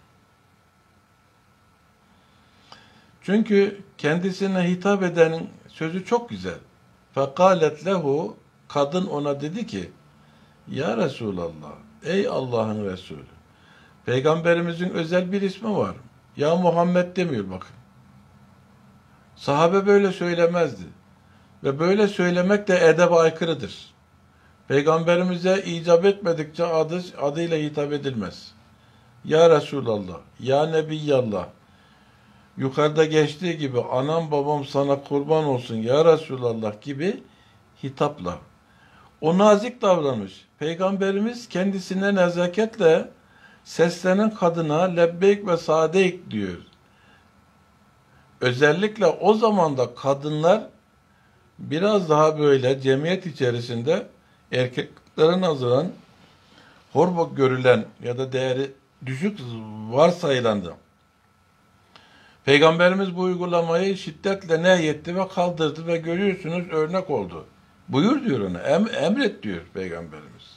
Çünkü kendisine hitap edenin sözü çok güzel. Fekalet lehu, kadın ona dedi ki, Ya Resulallah, ey Allah'ın Resulü, Peygamberimizin özel bir ismi var. Ya Muhammed demiyor bakın. Sahabe böyle söylemezdi. Ve böyle söylemek de edebe aykırıdır. Peygamberimize icap etmedikçe adı, adıyla hitap edilmez. Ya Resulallah, Ya Nebiyallah, yukarıda geçtiği gibi anam babam sana kurban olsun Ya Resulallah gibi hitapla. O nazik davranmış. Peygamberimiz kendisine nezaketle seslenen kadına lebbeyk ve sadeyk diyor. Özellikle o zamanda kadınlar biraz daha böyle cemiyet içerisinde erkeklere nazaran hor görülen ya da değeri düşük varsayılandı. Peygamberimiz bu uygulamayı şiddetle nehyetti ve kaldırdı ve görüyorsunuz örnek oldu. Buyur diyor ona, em, emret diyor Peygamberimiz.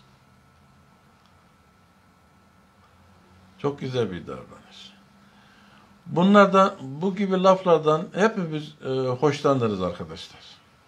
Çok güzel bir davranış. Bunlardan, bu gibi laflardan hepimiz e, hoşlanırız arkadaşlar.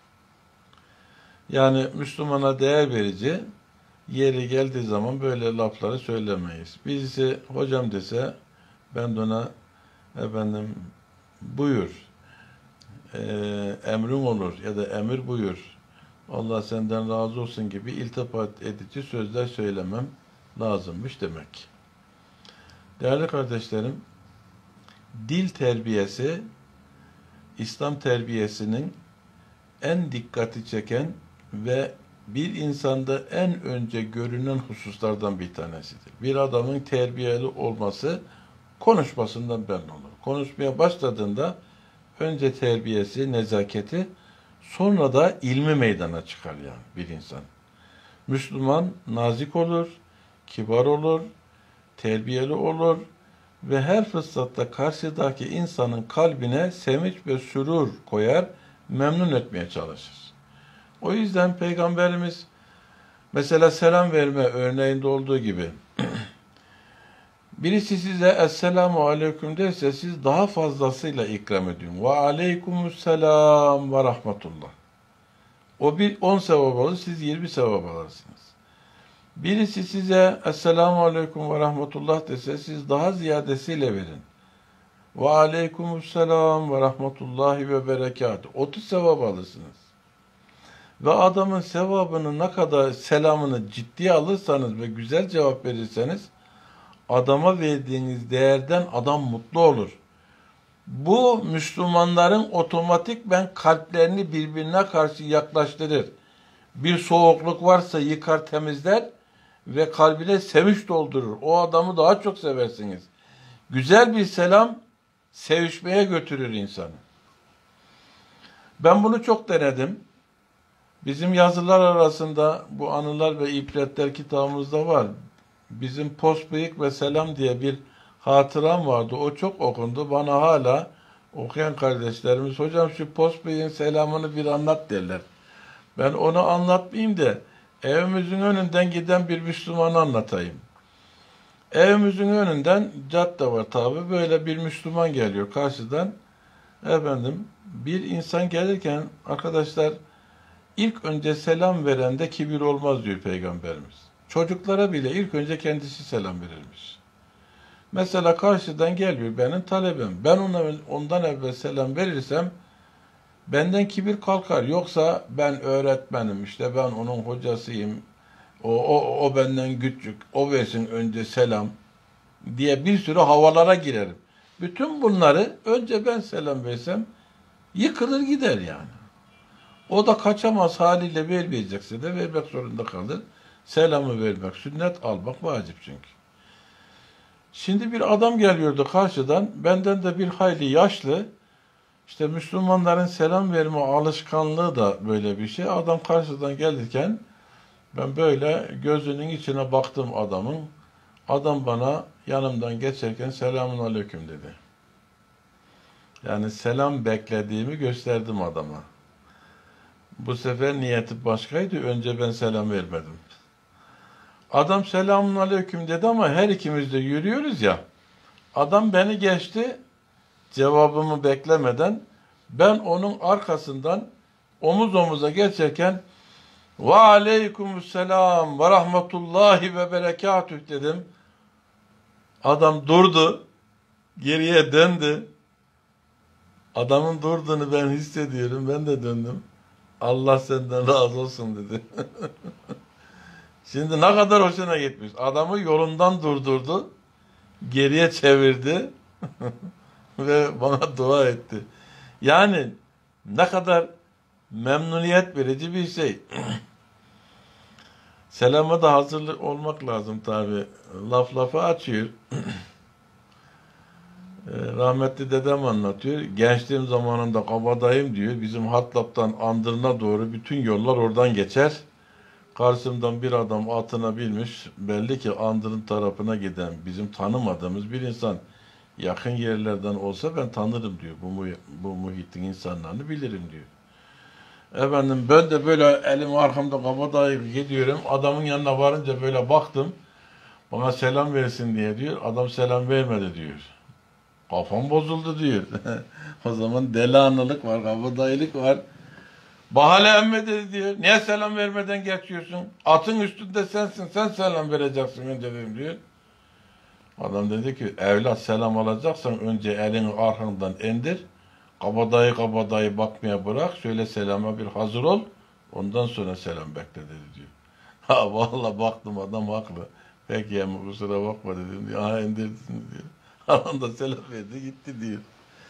Yani Müslümana değer verici, yeri geldiği zaman böyle lafları söylemeyiz. Birisi hocam dese, ben de ona efendim buyur, e, emrin olur ya da emir buyur, Allah senden razı olsun gibi iltifat edici sözler söylemem lazımmış demek. Değerli kardeşlerim, dil terbiyesi, İslam terbiyesinin en dikkati çeken ve bir insanda en önce görünen hususlardan bir tanesidir. Bir adamın terbiyeli olması konuşmasından belli olur. Konuşmaya başladığında önce terbiyesi, nezaketi, sonra da ilmi meydana çıkar yani bir insan. Müslüman nazik olur, kibar olur, terbiyeli olur ve her fırsatta karşıdaki insanın kalbine sevinç ve sürur koyar, memnun etmeye çalışır. O yüzden Peygamberimiz mesela selam verme örneğinde olduğu gibi birisi size Esselamu Aleyküm derse siz daha fazlasıyla ikram edin. Ve Aleykümselam ve Rahmetullah. O bir on sevap alır, siz yirmi sevap alırsınız. Birisi size Esselamu Aleyküm ve Rahmetullah dese siz daha ziyadesiyle verin. Ve Aleykümselam ve Rahmetullahi ve Berekatuhu. otuz sevap alırsınız. Ve adamın sevabını ne kadar selamını ciddiye alırsanız ve güzel cevap verirseniz adama verdiğiniz değerden adam mutlu olur. Bu Müslümanların otomatikmen kalplerini birbirine karşı yaklaştırır. Bir soğukluk varsa yıkar temizler ve kalbine sevinç doldurur. O adamı daha çok seversiniz. Güzel bir selam sevişmeye götürür insanı. Ben bunu çok denedim. Bizim yazılar arasında bu anılar ve ibretler kitabımızda var. Bizim Post Bıyık ve Selam diye bir hatıram vardı. O çok okundu. Bana hala okuyan kardeşlerimiz, hocam şu Post Bıyık'ın selamını bir anlat derler. Ben onu anlatmayayım da evimizin önünden giden bir Müslümanı anlatayım. Evimizin önünden cadde var tabi. Böyle bir Müslüman geliyor karşıdan. Efendim bir insan gelirken arkadaşlar ilk önce selam verende kibir olmaz diyor Peygamberimiz. Çocuklara bile ilk önce kendisi selam verilmiş. Mesela karşıdan geliyor benim talebem. Ben ona ondan evvel selam verirsem benden kibir kalkar. Yoksa ben öğretmenim, işte ben onun hocasıyım, o, o, o benden küçük, o versin önce selam diye bir sürü havalara girerim. Bütün bunları önce ben selam versem yıkılır gider yani. O da kaçamaz, haliyle vermeyecekse de vermek zorunda kalır. Selamı vermek sünnet, almak vacip çünkü. Şimdi bir adam geliyordu karşıdan, benden de bir hayli yaşlı. İşte Müslümanların selam verme alışkanlığı da böyle bir şey. Adam karşıdan gelirken ben böyle gözünün içine baktım adamın. Adam bana yanımdan geçerken selamun aleyküm dedi. Yani selam beklediğimi gösterdim adama. Bu sefer niyeti başkaydı. Önce ben selam vermedim. Adam selamun aleyküm dedi ama her ikimiz de yürüyoruz ya. Adam beni geçti. Cevabımı beklemeden ben onun arkasından omuz omuza geçerken ve aleykümselam ve rahmetullahi ve berekatüh dedim. Adam durdu. Geriye döndü. Adamın durduğunu ben hissediyorum. Ben de döndüm. Allah senden razı olsun dedi. Şimdi ne kadar hoşuna gitmiş. Adamı yolundan durdurdu. Geriye çevirdi. Ve bana dua etti. Yani ne kadar memnuniyet verici bir şey. Selama da hazırlık olmak lazım tabi. Laf lafı açıyor. Rahmetli dedem anlatıyor. Gençliğim zamanında Kabadayım diyor. Bizim Hatlap'tan Andırın'a doğru bütün yollar oradan geçer. Karşımdan bir adam atına binmiş. Belli ki Andırın tarafına giden bizim tanımadığımız bir insan. Yakın yerlerden olsa ben tanırım diyor. Bu, bu muhitin insanlarını bilirim diyor. Efendim ben de böyle elim arkamda kabadayı gidiyorum. Adamın yanına varınca böyle baktım. Bana selam versin diye diyor. Adam selam vermedi diyor. Kafam bozuldu diyor. O zaman delanılık var, kabadayılık var. Bahane emme dedi diyor. Niye selam vermeden geçiyorsun? Atın üstünde sensin. Sen selam vereceksin önce dedim diyor. Adam dedi ki evlat selam alacaksan önce elini arkandan indir. Kabadayı kabadayı bakmaya bırak. Söyle selama bir hazır ol. Ondan sonra selam bekle dedi diyor. Ha vallahi baktım adam haklı. Peki ama kusura bakma dedim diyor. Ha indirdin diyor. Adam da selam verdi gitti diyor.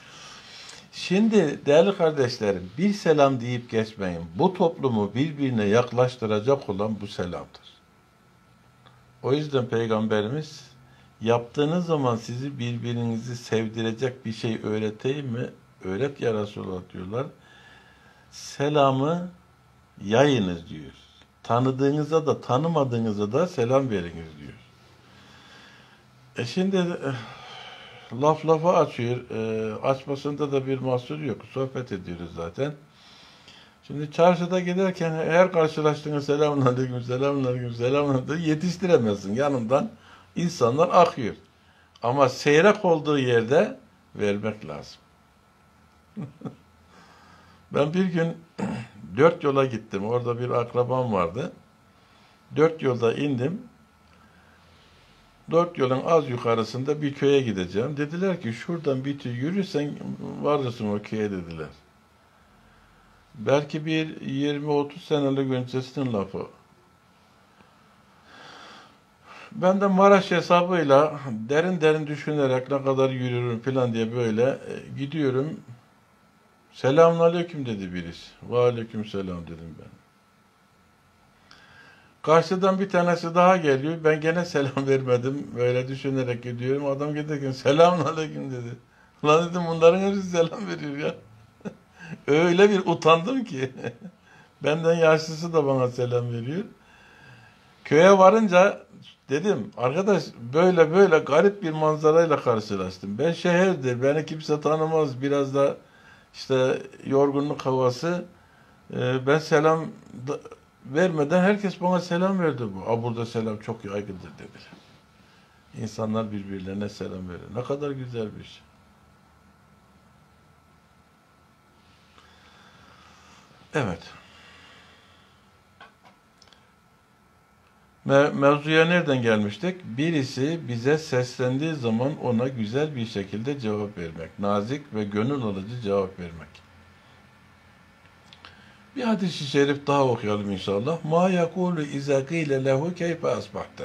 Şimdi değerli kardeşlerim bir selam deyip geçmeyin. Bu toplumu birbirine yaklaştıracak olan bu selamdır. O yüzden Peygamberimiz yaptığınız zaman sizi birbirinizi sevdirecek bir şey öğreteyim mi? Öğret ya Resulallah diyorlar. Selamı yayınız diyor. Tanıdığınıza da tanımadığınıza da selam veriniz diyor. E şimdi laf lafa açıyor. E, açmasında da bir mahsur yok. Sohbet ediyoruz zaten. Şimdi çarşıda giderken her karşılaştığınız selamun aleyküm, selamun aleyküm, selamun aleyküm yetiştiremezsin. Yanından insanlar akıyor. Ama seyrek olduğu yerde vermek lazım. Ben bir gün dört yola gittim. Orada bir akrabam vardı. Dört yolda indim. Dört yolun az yukarısında bir köye gideceğim. Dediler ki şuradan bir tür yürürsen varırsın o köye dediler. Belki bir yirmi otuz senelik öncesinin lafı. Ben de Maraş hesabıyla derin derin düşünerek ne kadar yürürüm falan diye böyle e, gidiyorum. Selamünaleyküm dedi birisi. Ve aleykümselam dedim ben. Karşıdan bir tanesi daha geliyor. Ben gene selam vermedim. Böyle düşünerek gidiyorum. Adam giderken selamünaleyküm dedi. Ulan dedim bunların hepsi selam veriyor ya. Öyle bir utandım ki. Benden yaşlısı da bana selam veriyor. Köye varınca dedim arkadaş böyle böyle garip bir manzarayla karşılaştım. Ben şehirdir, beni kimse tanımaz. Biraz da işte yorgunluk havası. Ee, ben selam da- vermeden herkes bana selam verdi bu. Aa, burada selam çok yaygındır dediler. İnsanlar birbirlerine selam verir. Ne kadar güzel bir şey. Evet. Me mevzuya nereden gelmiştik? Birisi bize seslendiği zaman ona güzel bir şekilde cevap vermek. Nazik ve gönül alıcı cevap vermek. Bir hadis-i şerif daha okuyalım inşallah. Ma yekulu iza qile lehu keyfe asbahta.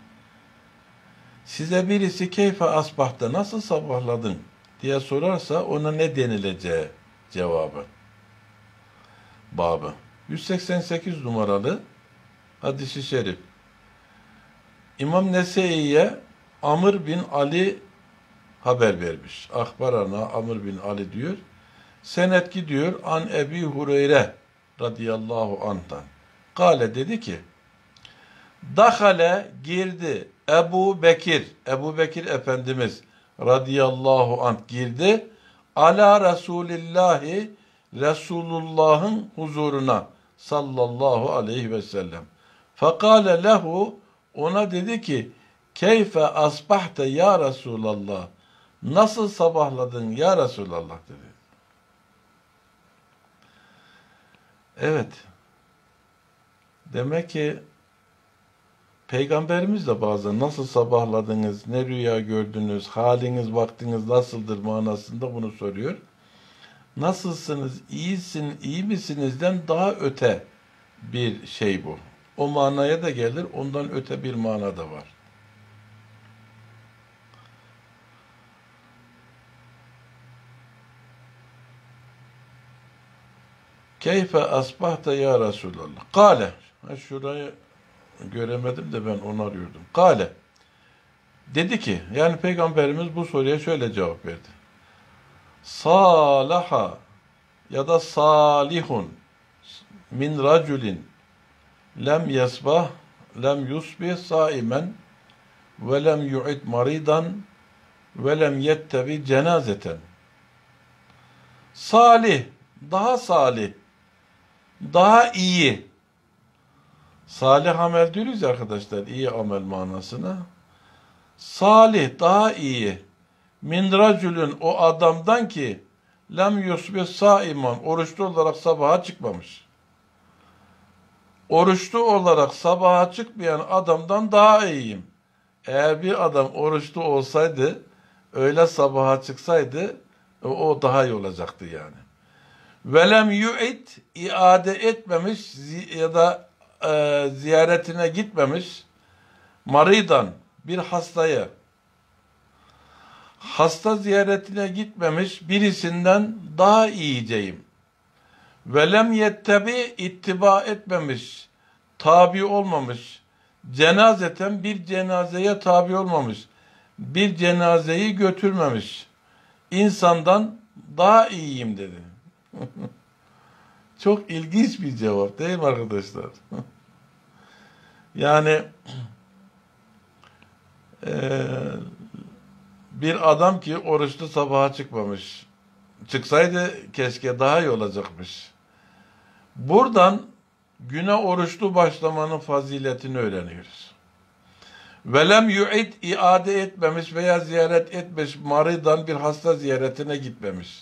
Size birisi keyfe asbahta nasıl sabahladın diye sorarsa ona ne denileceği cevabı. Babı. yüz seksen sekiz numaralı hadis-i şerif. İmam Nese'ye Amr bin Ali haber vermiş. Akbarana Amr bin Ali diyor. Senet gidiyor an Ebi Hureyre radıyallahu anh'tan. Kale dedi ki Dahale girdi Ebu Bekir, Ebu Bekir Efendimiz radıyallahu anh girdi. Ala Resulillahi Resulullah'ın huzuruna sallallahu aleyhi ve sellem. Fekale lehu ona dedi ki keyfe asbahte ya Resulallah nasıl sabahladın ya Resulallah dedi. Evet. Demek ki Peygamberimiz de bazen nasıl sabahladınız, ne rüya gördünüz, haliniz, vaktiniz nasıldır manasında bunu soruyor. Nasılsınız, iyisin, iyi misinizden daha öte bir şey bu. O manaya da gelir, ondan öte bir mana da var. Keyfe asbahta ya Resulallah. Kale. Şurayı göremedim de ben onu arıyordum. Kale. Dedi ki, yani Peygamberimiz bu soruya şöyle cevap verdi. Salaha ya da salihun min raculin lem yasbah lem yusbih saimen ve lem yu'id maridan ve lem yettebi cenazeten. Salih, daha salih, daha iyi. Salih amel diyoruz ya arkadaşlar, iyi amel manasına. Salih, daha iyi. Min raculun o adamdan ki lem yusbih saiman oruçlu olarak sabaha çıkmamış. Oruçlu olarak sabaha çıkmayan adamdan daha iyiyim. Eğer bir adam oruçlu olsaydı, öyle sabaha çıksaydı, o daha iyi olacaktı yani. Velem yu'id, iade etmemiş ya da e, ziyaretine gitmemiş, maridan, bir hastaya, hasta ziyaretine gitmemiş birisinden daha iyiceyim. Velem yettebi, ittiba etmemiş, tabi olmamış, cenazeten bir cenazeye tabi olmamış, bir cenazeyi götürmemiş insandan daha iyiyim dedi. Çok ilginç bir cevap değil mi arkadaşlar? Yani e, bir adam ki oruçlu sabaha çıkmamış. Çıksaydı keşke daha iyi olacakmış. Buradan güne oruçlu başlamanın faziletini öğreniyoruz. Velem yu'id, iade etmemiş veya ziyaret etmiş, maridan bir hasta ziyaretine gitmemiş.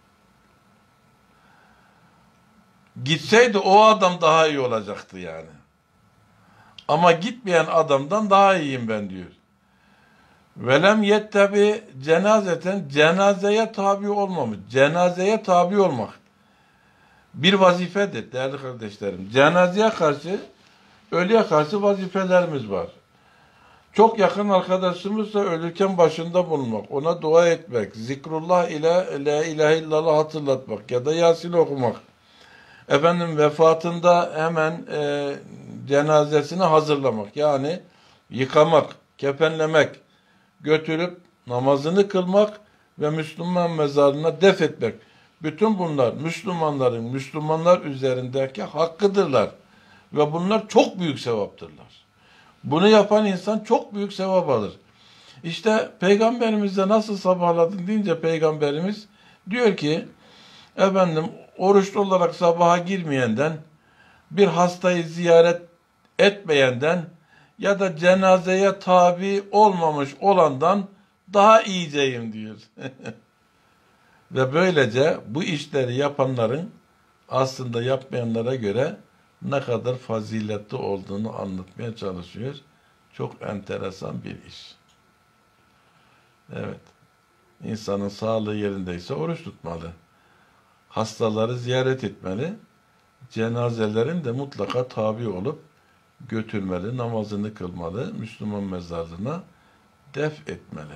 Gitseydi o adam daha iyi olacaktı yani. Ama gitmeyen adamdan daha iyiyim ben diyor. Velem yettebi cenazeten, cenazeye tabi olmamış. Cenazeye tabi olmak. bir vazifedir değerli kardeşlerim. Cenazeye karşı, ölüye karşı vazifelerimiz var. Çok yakın arkadaşımızla ölürken başında bulunmak, ona dua etmek, zikrullah ile la ilahe illallah hatırlatmak ya da Yasin okumak. Efendim vefatında hemen e, cenazesini hazırlamak, yani yıkamak, kefenlemek, götürüp namazını kılmak ve Müslüman mezarına def etmek. Bütün bunlar Müslümanların Müslümanlar üzerindeki hakkıdırlar ve bunlar çok büyük sevaptırlar. Bunu yapan insan çok büyük sevap alır. İşte Peygamberimize nasıl sabahladın deyince Peygamberimiz diyor ki, efendim oruçlu olarak sabaha girmeyenden, bir hastayı ziyaret etmeyenden ya da cenazeye tabi olmamış olandan daha iyiceyim diyor. Ve böylece bu işleri yapanların aslında yapmayanlara göre ne kadar faziletli olduğunu anlatmaya çalışıyor. Çok enteresan bir iş. Evet. İnsanın sağlığı yerindeyse oruç tutmalı. Hastaları ziyaret etmeli. Cenazelerin de mutlaka tabi olup götürmeli, namazını kılmalı, Müslüman mezarlığına def etmeli.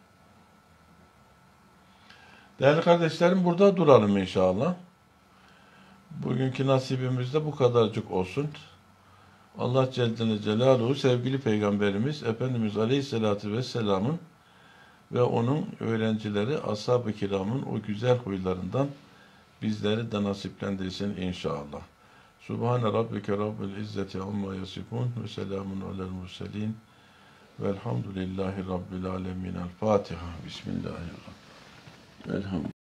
Değerli kardeşlerim, burada duralım inşallah. Bugünkü nasibimiz de bu kadarcık olsun. Allah Celle Celaluhu sevgili Peygamberimiz Efendimiz Aleyhisselatü Vesselam'ın ve onun öğrencileri Ashab-ı Kiram'ın o güzel huylarından bizleri de nasiplendirsin inşallah. Subhane Rabbike Rabbil İzzeti Amma Yasifun ve Selamun Alel Murselin Velhamdülillahi Rabbil Alemin. El Fatiha. Bismillahirrahmanirrahim. Elhamdülillah.